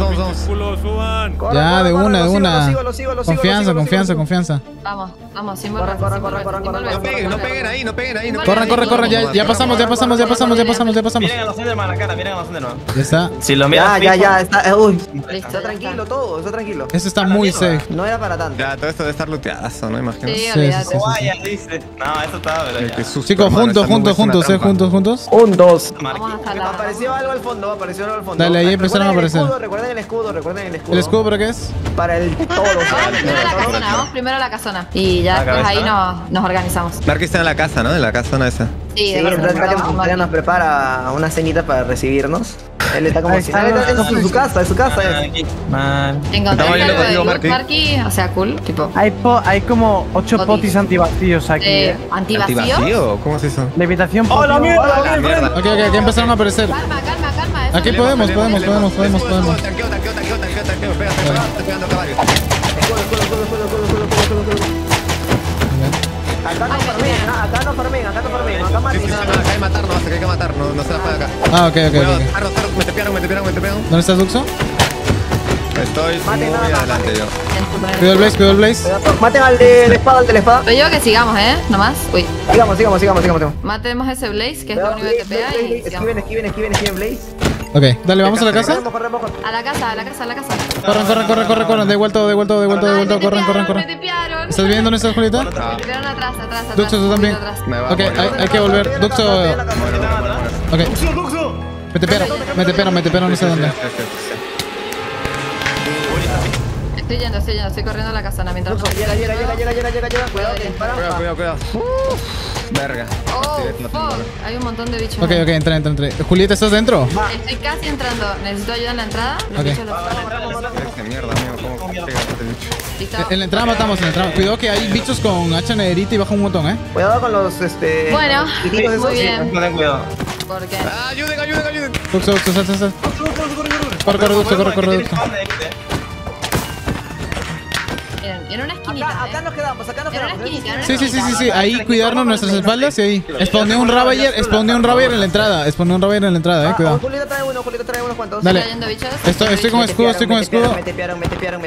Ya, de una. Lo sigo. Confianza. Vamos, sin volver. No peguen ahí. Corran. Ya pasamos. Miren a los Enderman acá, Ya está. Si lo miras. Ya está. Uy. Está tranquilo todo, está tranquilo. Eso está muy safe. No era para tanto. Ya, todo esto debe estar looteadazo, ¿no? Imagino. Sí, olvídate. Dice. No, eso está, ¿verdad? Chicos, juntos. 1, 2. Vamos a estar Apareció algo al fondo. Dale, ahí empezaron a aparecer. Recuerden el escudo. ¿El escudo para qué es? Para el todo. Vamos primero a la casona. Y ya después ahí nos organizamos. Marque está en la casa, ¿no? En la casona esa. Sí, Mario nos prepara una cenita para recibirnos. Él está como si... Es su casa. Encontré algo de Marky, o sea, cool, tipo. Hay como 8 potis antivacíos aquí. ¿Antivacío? ¿Cómo es eso? Levitación. ¡Oh, la mierda! Ok, aquí empezaron a aparecer. Calma. Aquí podemos. Tanqueo. Estoy pegando caballos. Acá no farmen. Acá hay que matar, no se la puede acá. Ok. Me tepearon. ¿Dónde estás, Duxo? Estoy muy adelante yo. Cuidado el Blaze. Maten al de la espada, Pero yo que sigamos, nomás. Uy. Sigamos. Matemos ese Blaze, que es lo único que te pega y sigamos. Esquiven, Blaze. Ok, dale, vamos a la casa. A la casa. Corran, de vuelta, corran. Me tepearon. ¿Estás viendo dónde estás, Julieta? Me tepearon atrás. Duxo, tú también. Ok, hay que volver. Duxo. Ok. Me tepearon, no sé dónde. Estoy yendo, estoy corriendo a la casona mientras... Llega. Cuidado. Verga. Hay un montón de bichos. Ok, entra. Julieta, ¿estás dentro? Estoy casi entrando. Necesito ayuda en la entrada. Los bichos los Qué mierda, amigo. ¿Cómo pega este bicho? Listo. En la entrada matamos, Cuidado que hay bichos con hacha nederita y baja un montón, Cuidado con los, Bueno, pititos esos. muy bien. Ten cuidado. Porque... Ayuden. Duxo, sal. Corre, Duxo. En una esquinita. Acá nos quedamos, En una esquinita. Sí. Ahí cuidarnos nuestras espaldas y ahí. Spawné un Ravager en la entrada. Cuidado. Julieta trae unos cuantos. Dale. Cayendo bichos. Estoy con escudo, Me tepearon.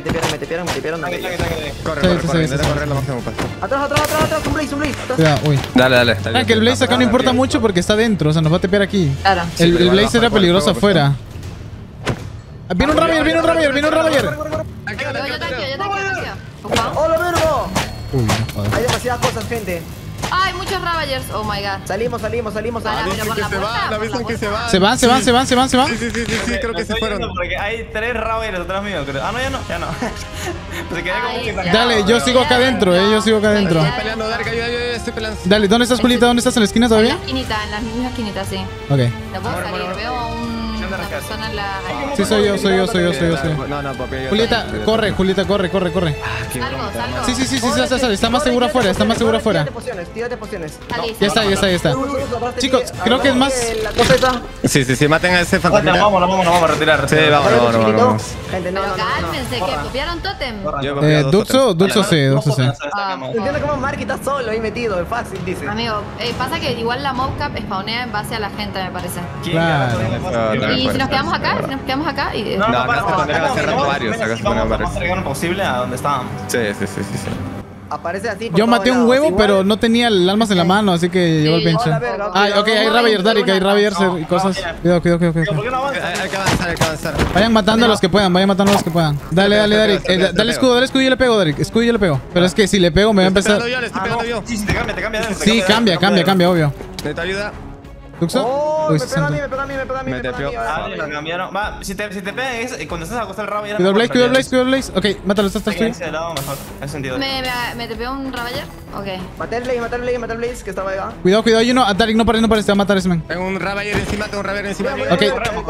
Corre, Sí. intenta correr lo máximo que puedas. Atrás, un blaze. Cuidado, uy. Dale. Que el Blaze acá no importa mucho porque está dentro, o sea, nos va a tepear aquí. Claro. El Blaze era peligroso afuera. Viene un Ravager. Yo tanqueo. ¡Hola, vergo! Uy, no jodas. Hay demasiadas cosas, gente. Hay muchos Ravagers. Oh my god. Salimos. Pero por la puerta. Avisan que se van. Se van. Sí, creo que se fueron. Porque hay 3 Ravagers atrás mío, creo. Ah, no, ya no. Se quedé como que sacaron. Dale, yo sigo acá adentro, Estoy Peleando, Dark, ayuda, estoy peleando. Dale, ¿dónde estás, Julieta? ¿Dónde estás? ¿En la esquina En todavía? la esquinita, en las mismas esquinitas, sí. Ok. No puedo salir. Veo una persona en la... Sí, soy yo. No, papi. Julieta, corre. Salgo. Sí, sale. Está más segura afuera. Tírate pociones. Ya está. Chicos, creo que es más... La cosa esa. Sí, maten a ese fantasma. Nos vamos a retirar. Sí, vamos. Gente, no. Cálmense, que copiaron Totem. Duxo sí. Entiendo cómo Marky está solo ahí metido, es fácil, dice. Amigo, pasa que igual la mobcap spawnea en base a la gente, me parece. Claro. Y si nos quedamos acá y... No, acá se pondrían a cerrar varios. Lo más cercano posible a donde estábamos. Sí. Aparece así. Yo maté un huevo, pero no tenía el almas en la mano, así que llevo el pinche. Ok, hay Ravagers, Dark, hay Ravagers y cosas. Cuidado. ¿Por qué no avanzas? Hay que avanzar. Vayan matando a los que puedan, Dale, Dark. Dale escudo y le pego, Dark. Pero es que si le pego me va a empezar. Le estoy pegando yo. Sí, te cambia. Sí, cambia, obvio. ¿Necesita ayuda? ¿Duxo? Me pega a mí. Me tepeó. Lo cambiaron. Va, si te pegan, cuando estás acostado el Ravager. Cuidado Blaze. Ok, mátalo, estás tuyo. De lado mejor, en sentido. ¿Me tepeó un Ravager? Ok. Maté el Blaze, que estaba ahí. Cuidado, hay uno. Dark, no pares, te va a matar ese man. Tengo un Ravager encima. Ok.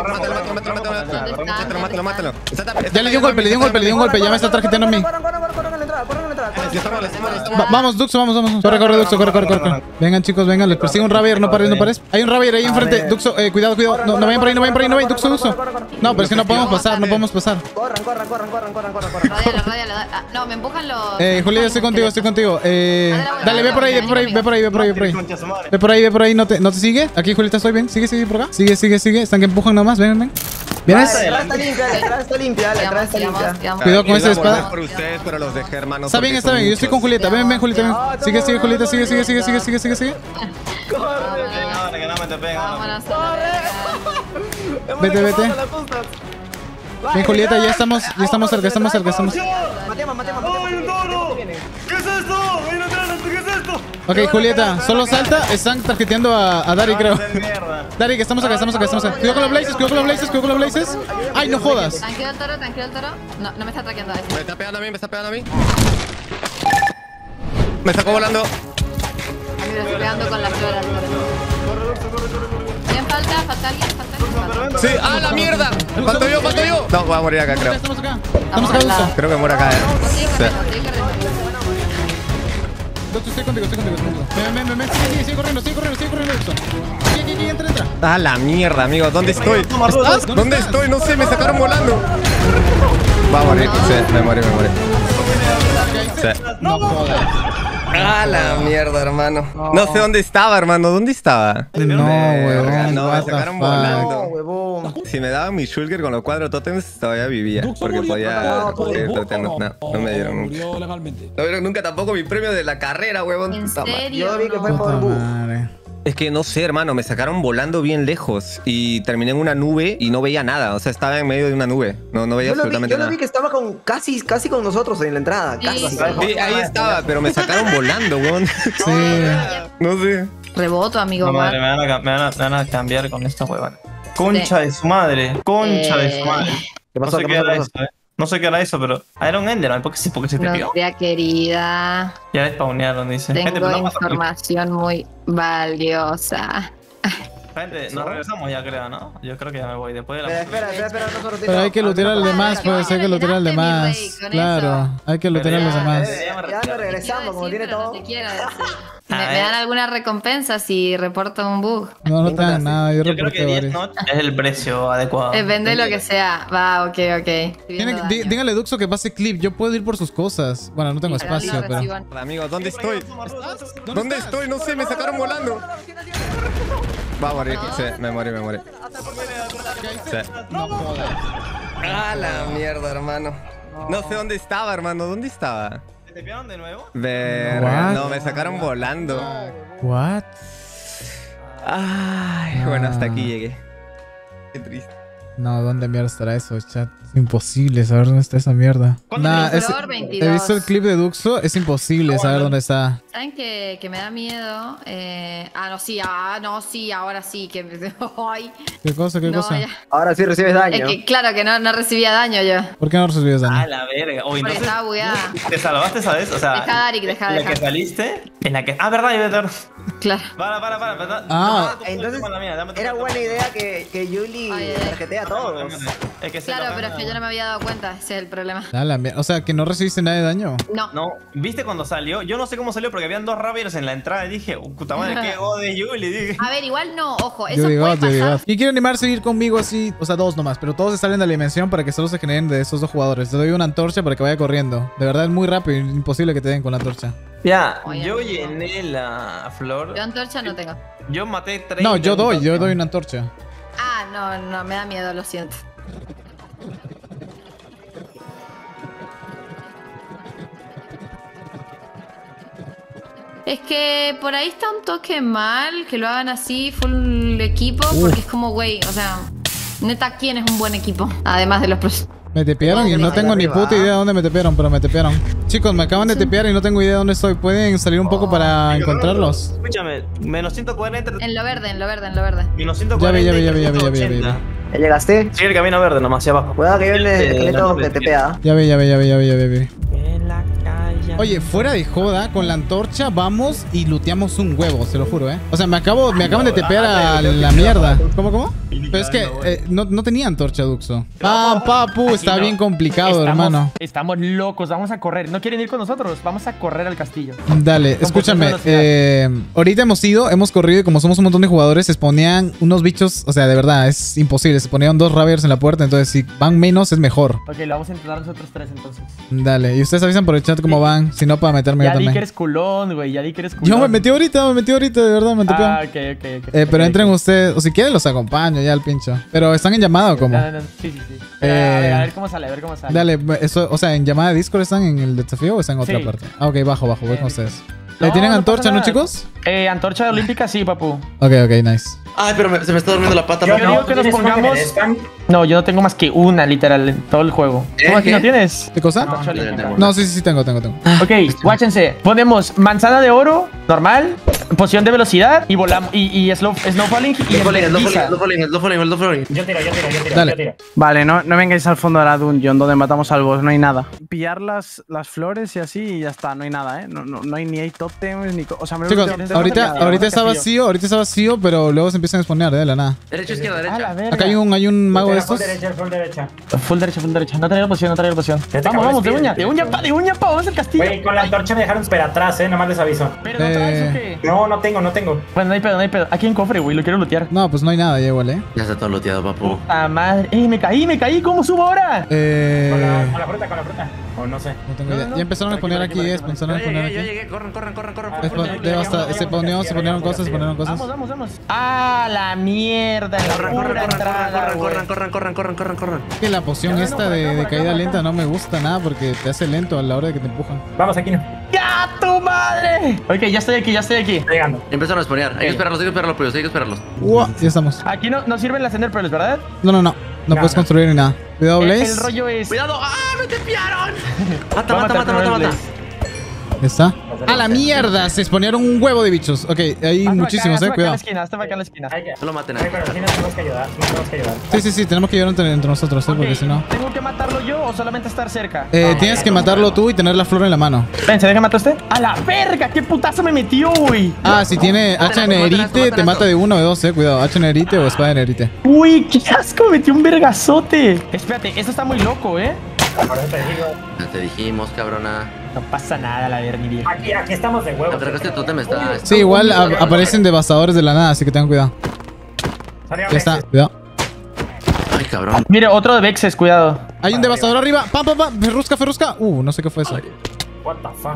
Mátalo. Ya le di un golpe, ya me está tarjeteando a mí. Vamos, Duxo, vamos. Corre, Duxo, corre. Vengan, chicos, les persigue un Ravager, no pares. Hay un Ravager ahí enfrente. Duxo, cuidado. No vayan por ahí, Duxo. No, pero es que no podemos pasar. Corran. Radial. No, me empujan los... Julieta, estoy contigo. Dale, ve por ahí. Ve por ahí, no te sigue. Aquí, Julieta, estoy bien. Sigue por acá. Sigue. Están que empujan nomás, ven. ¿Vienes? La entrada está limpia. Cuidado con esa espada. Por ustedes, pero los dejé, hermano. Está bien. Yo estoy con Julieta. Ven, Julieta. Sigue, Julieta. Sigue. Que no me te pegan. Vámonos. Vete. Bien, Julieta, ya estamos cerca. Matemos. ¿Qué es esto? ¿Qué es esto? Ok, Julieta, solo salta. Están tarjeteando a Dari, creo. Dari, que estamos acá. Cuidado con los blazes. Ay, no jodas. Tranquilo el toro. No me está traqueando a ese. Me está pegando a mí. Me sacó volando. A mí me estoy pegando con la flora. Bien, falta alguien. Sí, ¡ah, la mierda! Falto yo. No, voy a morir acá, creo. Estamos acá, Duxo. Creo que muero acá, Sí. Duxo, estoy contigo. Ven. Sigue corriendo, Duxo. Aquí, entra. ¡Ah, la mierda, amigo! ¿Dónde estoy? ¿Estás? ¿Dónde estoy? No sé, me sacaron volando. Va a morir. Sí, me morí. Sí. No jodas. ¡Ah, la mierda, hermano! No sé dónde estaba, hermano. ¿Dónde estaba? No, huevón. No, me sacaron volando. No, huevón. Si me daban mi shulker con los 4 totems, todavía vivía. Porque podía conseguir totems. No me dieron nunca. No me dieron nunca tampoco mi premio de la carrera, huevón. ¿En serio? Yo vi que fue por bug. Es que no sé, hermano, me sacaron volando bien lejos y terminé en una nube y no veía nada. O sea, estaba en medio de una nube. No veía absolutamente nada. Yo lo vi que estaba casi con nosotros en la entrada. Casi. Sí, ahí estaba, pero me sacaron volando, weón. Sí. No sé. Reboto, amigo. No, madre, me van a cambiar con esta huevada. Concha de su madre. ¿Qué pasó? ¿Qué pasó? No sé qué era eso, pero... Ah, era un Enderman. ¿Por qué se te pegó? Nutria querida. Ya despawnearon, dice. Gente, Tengo pero no pasa- información muy valiosa. Gente, nos regresamos ya, creo, ¿no? Yo creo que ya me voy. Después de la... Espera, no se Pero hay que lootear al demás, pues. Hay que lootear al demás. Claro. Hay que lootear a los demás. Ya nos regresamos, como tiene todo. Te quiero decir. ¿Me dan alguna recompensa si reporto un bug? No te dan nada. Yo Yo creo reporté que 10 varios. noches es el precio adecuado. Vende lo que sea. Va, ok. Dígale a Duxo que pase clip. Yo puedo ir por sus cosas. Bueno, no tengo espacio, pero. Amigos, ¿dónde estoy? ¿Dónde estoy? No sé, me sacaron volando. Va a morir. Sí, me morí. Sí. Ah, la mierda, hermano. No sé dónde estaba, hermano. ¿Dónde estaba? ¿Te pillaron de nuevo? What? No, me sacaron volando. What? Ay, bueno, hasta aquí llegué. Qué triste. No, ¿dónde mierda estará eso, chat? Es imposible saber dónde está esa mierda. Nah, Flor 22. he visto el clip de Duxo. Es imposible saber dónde está. ¿Saben que me da miedo? No, sí, ahora sí. Que... Ay. ¿Qué cosa? ¿Qué No, cosa? ya. Ahora sí recibes daño. Es que claro que no recibía daño yo. ¿Por qué no recibías daño? Ah, la verga. Oye, Porque entonces, estaba bugueada. ¿te salvaste esa vez? O sea, Deja, Darik, deja. en la que saliste, en la que... Ah, verdad, yo Claro. Para. Ah. Entonces, era buena idea que Yuli tarjetea a todos. Es que Claro, pero es que yo no me había dado cuenta. Ese es el problema. O sea, que no recibiste nada de daño. No. ¿Viste cuando salió? Yo no sé cómo salió porque habían 2 Ravagers en la entrada y dije, puta madre, qué god de Yuli. Dije. A ver, igual no, ojo, eso Yo digo, puede pasar. Y quiero animarse a ir conmigo así, o sea, 2 nomás, pero todos se salen de la dimensión para que solo se generen de esos 2 jugadores. Te doy una antorcha para que vaya corriendo. De verdad es muy rápido, imposible que te den con la antorcha. Ya, Oye, yo amigo. llené la flor. Yo antorcha no tengo. Yo maté 3. No, yo doy una antorcha. Ah, no, me da miedo, lo siento. Es que por ahí está un toque mal que lo hagan así, full equipo, porque es como, güey, o sea, neta, ¿quién es un buen equipo? Además de los pros. Me tepearon y no tengo ni puta idea de dónde me tepearon, pero me tepearon. Chicos, me acaban de tepear y no tengo idea de dónde estoy. ¿Pueden salir un poco para encontrarlos? Escúchame, menos 140. En lo verde. Menos 140. Ya vi. ¿Ya llegaste? Sigue el camino verde nomás, hacia abajo. Cuidado que yo el esqueleto que te pega. Ya vi. Oye, fuera de joda, con la antorcha vamos y looteamos un huevo, se lo juro, O sea, me acaban de tepear a la mierda. ¿Cómo? Pero es que no tenía antorcha, Duxo. Ah, papu, está bien complicado, hermano. Estamos locos, vamos a correr. ¿No quieren ir con nosotros? Vamos a correr al castillo. Dale, escúchame. Ahorita hemos corrido y como somos un montón de jugadores, se ponían unos bichos, o sea, de verdad, es imposible. Se ponían 2 Ravagers en la puerta, entonces si van menos es mejor. Ok, lo vamos a intentar nosotros 3 entonces. Dale, y ustedes avisan por el chat cómo van, si no para meterme yo Ya di también. que eres culón, güey, ya di que eres culón. Yo me metí ahorita, de verdad, me tepearon. Ah, ok. Pero entren ustedes, o si quieren los acompaño ya al pincho. Pero ¿están en llamada o cómo? No. Sí. A ver cómo sale, Dale, eso, o sea, ¿en llamada de Discord están en el desafío o están en otra Sí. parte? Ah, ok, bajo, voy con ustedes. ¿Le tienen no antorcha, pasa no, nada. chicos? Antorcha olímpica, sí, papu. Ok, nice. Ay, pero se me está durmiendo la pata. Yo digo que nos pongamos... No, yo no tengo más que una, literal, en todo el juego. ¿Tú aquí no tienes? ¿Qué cosa? Antorcha olímpica. No, sí, tengo. Ok, guáchense. Ponemos manzana de oro, normal, poción de velocidad y volamos. Y snowfalling y Slow falling. Yo tiro. Dale. Vale, no vengáis al fondo de la dungeon donde matamos al boss, no hay nada. Pillar las flores y así y ya está, no hay nada, No hay ni hay totems ni... O sea, Chicos, ahorita está vacío, pero luego se empiezan a spawnear de la nada. Derecha, izquierda, A la derecha. verga. Acá hay un mago de estos. Full derecha. Full derecha. No traigo poción. Vamos, de uña, vamos al castillo. Güey, con la antorcha me dejaron super atrás, nomás les aviso. ¿Pero no traes o qué? No tengo. Bueno, no hay pedo. Aquí hay un cofre, güey, lo quiero lootear. No, pues no hay nada ya igual, Ya está todo looteado, papu. Puta madre. Me caí, ¿cómo subo ahora? Con la fruta. O no sé. No tengo idea. Ya empezaron a poner aquí, empezaron a poner Yo aquí. llegué, corran. Se ponieron cosas. Vamos. Ah, la mierda. Corran. Que la poción esta de caída lenta no me gusta nada porque te hace lento a la hora de que te empujan. Vamos, aquí no. ¡Ya, tu madre! Ok, ya estoy aquí. Llegando. Empezaron a spawnear. Hay que esperarlos, pues. Hay que esperarlos. Ya estamos. Aquí no sirven las Ender Pearls, ¿verdad? No puedes construir ni nada. Cuidado, Blaze. El rollo es... Cuidado. ¡Ah, me tepearon! Mata. Ya está. ¡A la mierda! Se exponieron un huevo de bichos. Ok, hay muchísimos, cuidado. Hasta acá en la esquina. No lo maten. Pero sí nos tenemos que ayudar. Sí, tenemos que ayudar entre nosotros, porque si no... ¿Tengo que matarlo yo o solamente estar cerca? Tienes que matarlo tú y tener la flor en la mano. Ven, ¿se deja matar usted? ¡A la verga! ¡Qué putazo me metió, güey! Ah, si tiene hacha de negrite, te mata de 1 o de 2, cuidado. Hacha de negrite o espada de negrite. Uy, qué asco, me metió un vergazote. Espérate, esto está muy loco, Ya te dijimos, cabrona. No pasa nada, la verga, viejo. Aquí estamos de huevos. Pero que este tótem está... Sí, igual aparecen devastadores de la nada, así que tengan cuidado. Ya está, cuidado. Ay, cabrón. Mire, otro de Vexes, cuidado. Hay un devastador arriba. ¡Pam! Ferrusca. No sé qué fue eso. What the fuck.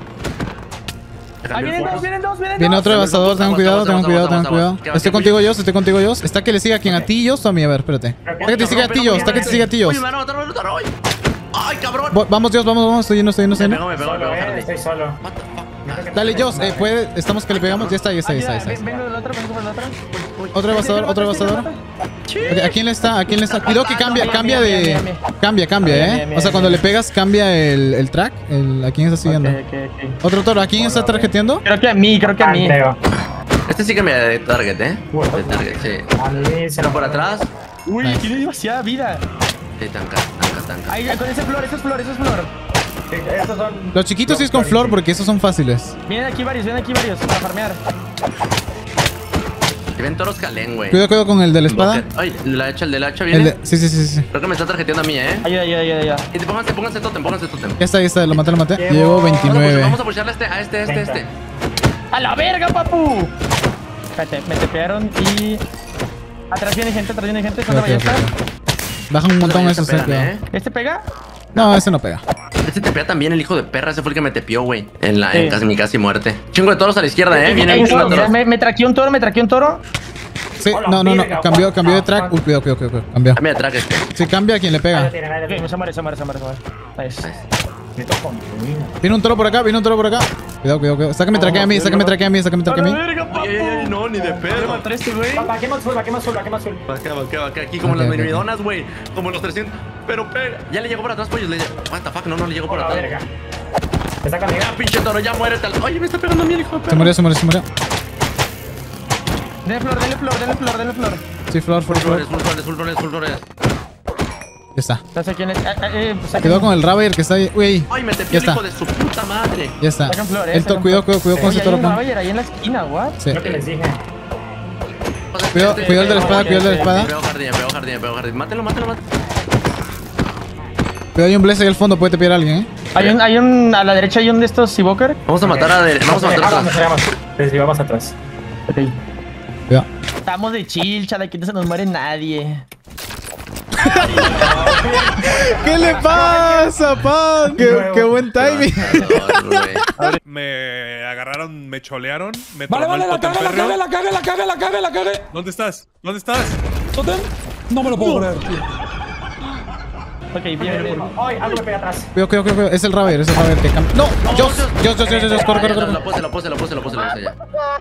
Vienen dos. Viene otro devastador, tengan cuidado. Estoy contigo, Jos. Está que le siga a quien, a ti, Jos, o a mí. A ver, espérate. Está que te siga a ti, Jos. Ay, cabrón. Vamos, Jos, vamos. Estoy lleno. Me pegó, Estoy solo. Dale, Jos, estamos que le pegamos. Ya está. Vengo del otro. Otro devastador. Okay, ¿a quién le está? Cuidado que cambia, O sea, cuando le pegas, cambia el track. ¿A quién está siguiendo? Otro toro, ¿a quién está targeteando? Creo que a mí. Este sí que me da target, De target, sí. Se lo por atrás. Uy, tiene demasiada vida. Sí, tanca. Ahí, con ese flor. Estos son... Los chiquitos sí es con flor porque esos son fáciles. Vienen aquí varios para farmear. Se ven toros calén, güey. Cuidado con el de la espada. Ay, el de la hacha viene. Sí. Creo que me está tarjeteando a mí, Ayuda. Y pónganse totem. Ya está, lo maté. Llevo 29. Vamos a pusharle a este. ¡A la verga, papu! Espérate, me tepearon y... Atrás viene gente, ¿Cuánto vaya a estar? Bajan un montón esos, ¿Este pega? No, ese no pega. Este tepea también, el hijo de perra. Ese fue el que me tepió, güey. En mi casi muerte. Chingo de toros a la izquierda, Viene un chingo de toros. Me traqueó un toro. Sí, no. Cambió de track. Uy, cuidado. Cambió. Cambia de track este. Sí, cambia a quien le pega. Se muere. Nice. Viene un toro por acá. Cuidado. Sácame traque a mí. No, ni de pedo. Va, quema azul. Aquí como las minidonas, güey. Como los 300. Pero pega. Ya le llegó por atrás, pollos. What the fuck, no le llegó por atrás. Está conmigo. Ya, pinche toro, ya muérete. Oye, me está pegando a mí el hijo de perra. Se murió. Denle flor. Sí, flor. Flores. Ya está. Entonces, ¿quién es? Cuidado con el Ravager que está ahí. Uy, ay, me tepió el hijo de su puta madre. Ya está. Cuidado con ese toro. Hay un Ravager ahí en la esquina, what? Sí. Lo que les dije. Cuidado el de la espada, Pego jardín. Mátelo. Cuidado, hay un Bless ahí al fondo, puede tepiar a alguien, Hay un a la derecha hay un de estos Seaboker. Vamos a matar atrás. Sí, vamos atrás. Cuidado. Estamos de chill, chala, aquí no se nos muere nadie. ¿Qué le pasa, Pan? ¡Qué buen timing! Me agarraron, me cholearon, me Vale, tronó el la totem férreo. cagué. ¿Dónde estás? ¿Totem? No me lo puedo creer, tío. Ok, bien. Ay, algo me pega atrás. Cuidado. Es el Ravager que cambia. ¡No! ¡Jos! Corre. Lo puse ya.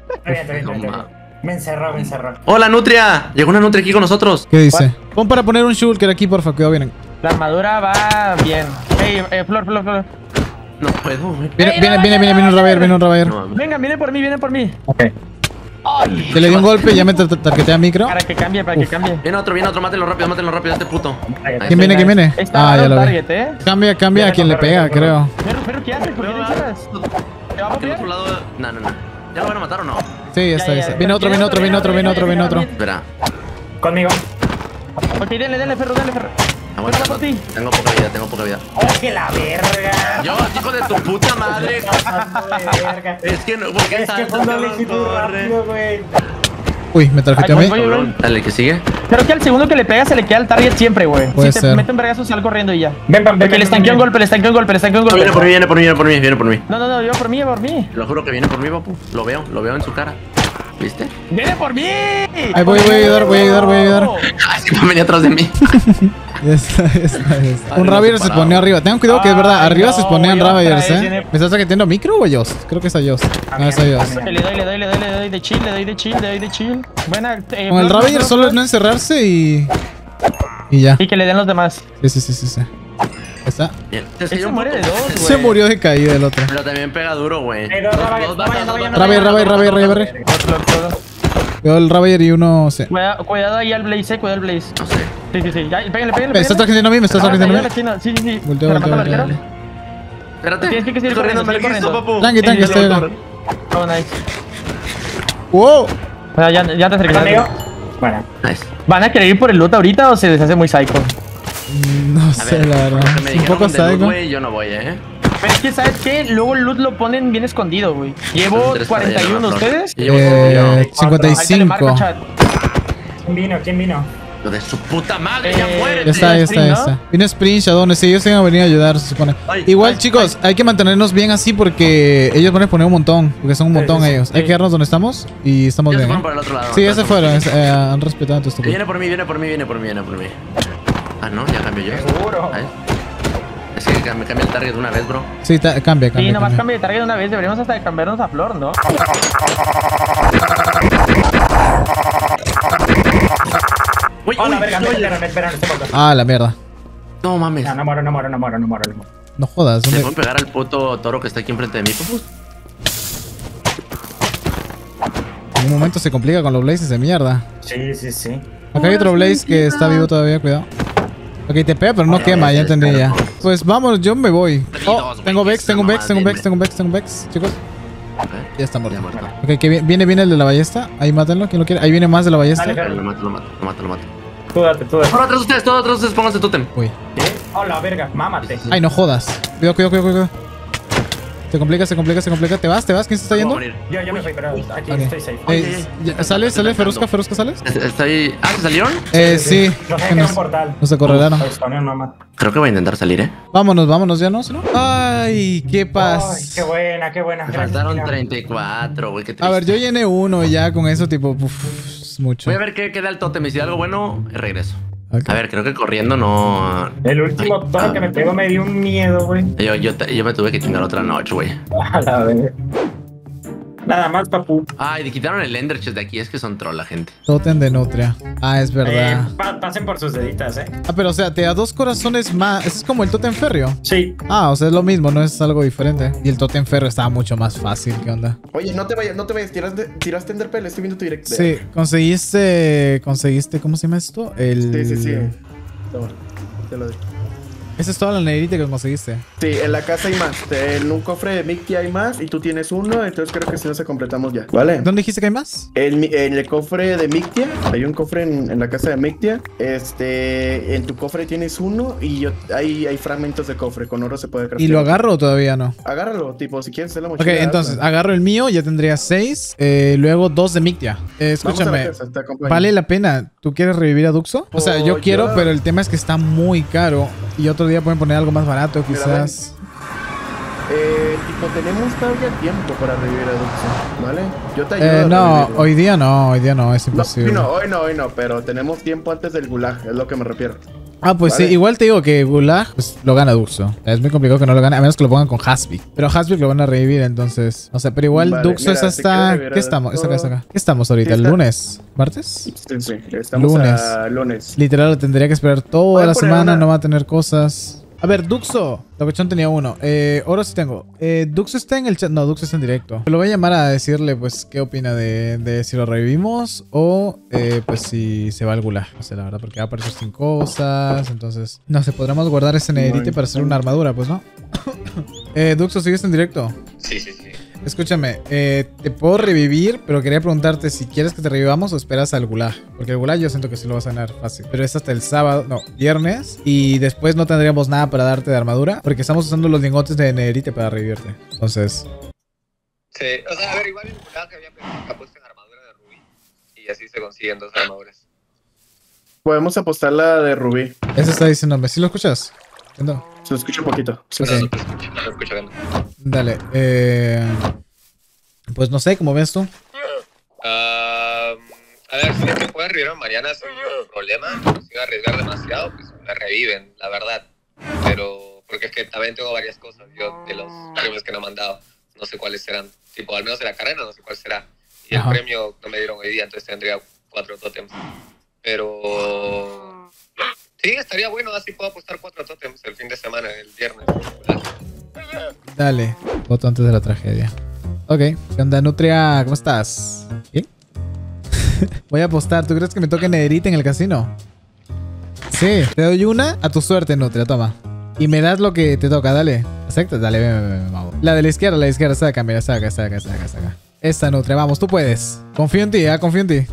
Me encerró. Hola, Nutria. Llegó una Nutria aquí con nosotros. ¿Qué dice? Pon para poner un shulker aquí, porfa. Cuidado, vienen. La armadura va bien. Ey, flor. No puedo, güey. Viene un Ravager. Venga, viene por mí. Ok. Te le di un golpe y ya me tarjetea micro. Para que cambie. Viene otro, mátelo rápido, este puto. ¿Quién viene? Ya lo vi. Cambia a quien le pega, creo. Pero ¿qué haces? ¿Por qué le encierras? ¿Te va a mover? No. ¿Ya lo van a matar o no? Sí, ya está. Viene otro. Espera. Conmigo. Ok, dale, ferro. Tengo poca vida. ¡Oh, que la verga! Yo, hijo de tu puta madre. Es que no, ¿por qué fue un doble hit muy rápido, güey. Uy, me tarjeteó a mí. Dale, que sigue. Creo que al segundo que le pega se le queda el target siempre, güey. Puede si te ser. meten vergazos, sal corriendo y ya. Ven. Porque le estanqueó un golpe. Viene por mí. No, yo por mí. Lo juro que viene por mí, papu. Lo veo en su cara. ¿Viste? ¡Viene por mí! Ahí voy a ayudar. Ay, es que venía atrás de mí. Ya está. Un Ravager se pone arriba. Tengan cuidado que es verdad. Arriba se ponían Ravagers, ¿Me estás tarjeteando micro o Jos? Creo que es a Jos. No, es a Jos. Le doy de chill. Buena. Con el Ravager solo es no encerrarse y ya. Y que le den los demás. Sí. Está. Bien. Ese muere de dos, güey. Se murió de caída el otro. Pero también pega duro, güey. Rabayer. Cuidado el Rabayer y uno... Sí. Cuidado ahí al Blaze, cuidado al Blaze. No sé. Sí. Ya, pégale. Me estás trajendo a mí, Sí. Volteo. Espérate. Tienes que seguir corriendo, papu. Tranqui, estoy acá. Oh, nice. ¡Wow! Ya te acerqué. Bueno. Nice. ¿Van a querer ir por el loot ahorita o se les hace muy psycho? No sé, la verdad. Me Es un poco dijeron de loot, psycho. güey, yo no voy, Pero es que, ¿sabes qué? Luego el loot lo ponen bien escondido, güey. Llevo 41, ¿ustedes? 55. ¿Quién vino? Lo de su puta madre, ya muere. Ya está. Vino Sprint, Shadow, sí, ellos iban a venir a ayudar, se supone. Igual, chicos, hay que mantenernos bien así porque ellos van a poner un montón. Porque son un montón ellos. Hay que quedarnos donde estamos y estamos bien. Fueron para el otro lado. Sí, ya se fueron. Han respetado tu estupidez. Viene por mí. Ah, no, ya cambio yo. Seguro. Es que me cambia el target de una vez, bro. Sí, cambia. Sí, nomás cambia de target de una vez. Deberíamos hasta de cambiarnos a Flor, ¿no? Uy, la verga, espera, Ah, la mierda. No mames. No muero. No jodas. ¿Le pueden pegar al puto toro que está aquí enfrente de mí, papus? En un momento se complica con los blazes de mierda. Sí. Acá hay otro blaze que está vivo todavía, cuidado. Ok, te pega, pero no quema, ya entendí ya. Pues vamos, yo me voy. Oh, tengo Vex, chicos. Ya está muerto. Ok, que viene el de la ballesta. Ahí mátenlo, ¿quién lo quiere? Ahí viene más de la ballesta. Lo mato. Tú date. Todos atrás ustedes, pónganse totem. Uy. Hola, verga, mámate. Ay, no jodas. Cuidado. Se complica. ¿Te vas? ¿Quién se está yendo? Yo me fui, pero aquí estoy safe. ¿Sales? ¿Ferusca sales? Está ahí. ¿Ah, se salieron? Sí. No se correlaron. Creo que voy a intentar salir, Vámonos ya, ¿no? Ay, qué paz. Ay, qué buena. Me faltaron 34, güey, qué triste. A ver, yo llené uno ya con eso, tipo, es mucho. Voy a ver qué da el totem y si da algo bueno, regreso. Okay. A ver, creo que corriendo no... El último tono que me pegó me dio un miedo, güey. Yo me tuve que chingar otra noche, güey. A la vez. Nada más, papu. Ay, quitaron el Ender Chest de aquí, es que son troll la gente. Totem de Nutria. Ah, es verdad. Pasen por sus deditas, Ah, pero o sea, te da 2 corazones más. ¿Ese es como el Totem Férreo? Sí. Ah, o sea, es lo mismo, no es algo diferente. Y el Totem Férreo estaba mucho más fácil, ¿qué onda? Oye, no te vayas, tiraste Enderpell, estoy viendo tu directo. Sí, conseguiste, ¿cómo se llama esto? Sí. Toma, te lo doy. Esa es toda la negrita que conseguiste. Sí, en la casa hay más. En un cofre de Mictia hay más y tú tienes uno, entonces creo que si no se completamos ya. ¿Vale? ¿Dónde dijiste que hay más? En el cofre de Mictia, hay un cofre en la casa de Mictia. En tu cofre tienes uno y hay fragmentos de cofre. Con oro se puede craftear. ¿Y lo agarro o todavía no? Agárralo, tipo, si quieres hacer la mochila. Ok, entonces, agarro el mío, ya tendría 6. Luego 2 de Mictia. Escúchame, ¿vale la pena? ¿Tú quieres revivir a Duxo? O sea, yo quiero, pero el tema es que está muy caro. Y otro día pueden poner algo más barato, quizás. Tipo, tenemos todavía tiempo para revivir a Duxo, ¿vale? Yo te ayudo. No, hoy día no, es imposible. Hoy no, pero tenemos tiempo antes del gulag, es lo que me refiero. Ah, pues ¿vale? Sí, igual te digo que Gulag pues, lo gana Duxo. Es muy complicado que no lo gane, a menos que lo pongan con Hasbik. Pero Hasbik lo van a revivir, entonces. O sea, pero igual vale, Duxo es hasta. ¿Qué estamos? Es acá. ¿Qué estamos ahorita? ¿El lunes? ¿Martes? Sí, estamos lunes. Literal, tendría que esperar toda la semana, no va a tener cosas. A ver, Duxo. Locochón tenía uno. Oro sí tengo. Duxo está en el chat. No, Duxo está en directo. Lo voy a llamar a decirle, pues, qué opina de si lo revivimos o, pues, si se va al gulag. No sé, la verdad, porque va a aparecer sin cosas. Entonces, no sé, podremos guardar ese negrite para hacer una armadura, pues, ¿no? Duxo, ¿sigues en directo? Sí. Escúchame, te puedo revivir, pero quería preguntarte si quieres que te revivamos o esperas al gulag. Porque el gulag yo siento que sí lo vas a ganar fácil. Pero es hasta el sábado, no, viernes. Y después no tendríamos nada para darte de armadura. Porque estamos usando los lingotes de negrite para revivirte. Entonces... Sí, o sea, a ver, igual el gulag había puesto en armadura de rubí. Y así se consiguen 2 armaduras. Podemos apostar la de rubí. Eso está diciéndome. ¿Sí lo escuchas? ¿Entiendo? Se escucha un poquito. Sí. No lo escucho bien. Dale. Pues no sé, ¿cómo ves tú? A ver, si me puede revivir mañana sin problema. Sin arriesgar demasiado, pues me reviven, la verdad. Pero, porque es que también tengo varias cosas. Yo, de los premios que no me han dado, no sé cuáles serán. Tipo, al menos de la carrera, no sé cuál será. Y el premio no me dieron hoy día, entonces tendría 4 tótems. Pero... Sí, estaría bueno, así puedo apostar 4 tótems el fin de semana, el viernes. Dale. Voto antes de la tragedia. Ok. ¿Qué onda, Nutria? ¿Cómo estás? ¿Bien? Voy a apostar. ¿Tú crees que me toque nederita en el casino? Sí. Te doy una a tu suerte, Nutria. Toma. Y me das lo que te toca. Dale. ¿Aceptas? Dale, ven, vamos. La de la izquierda. Saca, mira. Saca. Esta, Nutria. Vamos, tú puedes. Confío en ti, confío en ti.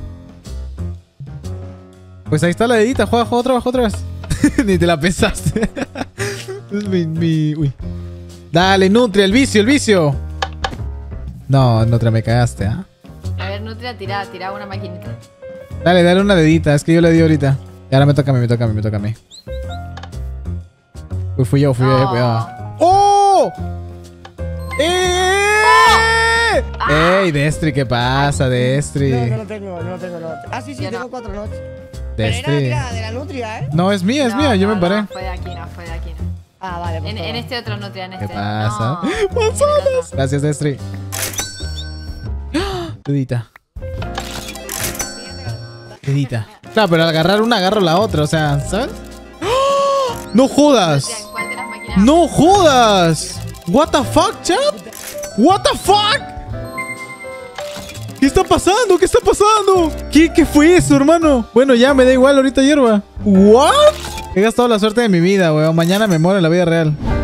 Pues ahí está la dedita. Juega otra vez. Ni te la pensaste. Es Uy. Dale, Nutria, el vicio. No, Nutria, me cagaste, A ver, Nutria, tira una maquinita. Dale una dedita. Es que yo le di ahorita. Y ahora me toca a mí. Uy, fui yo, cuidado. ¡Oh! ¡Ey, Destri! ¿Qué pasa, Destri? No lo tengo. Ah, sí, tengo 4 noches. Destri. Pero era de la Nutria, ¿eh? No, es mía, yo me paré. No, fue de aquí, no. Ah, vale. En este otro Nutria, en este. ¿Qué pasa? ¡Manzanas! Gracias, Destri. Dedita. Claro, pero al agarrar una, agarro la otra, o sea, ¿sabes? ¡No jodas! ¡No jodas! ¿What the fuck, chat? ¿What the fuck? ¿Qué está pasando? ¿Qué fue eso, hermano? Bueno, ya me da igual ahorita hierba. ¿What? He gastado la suerte de mi vida, weón. Mañana me muero en la vida real.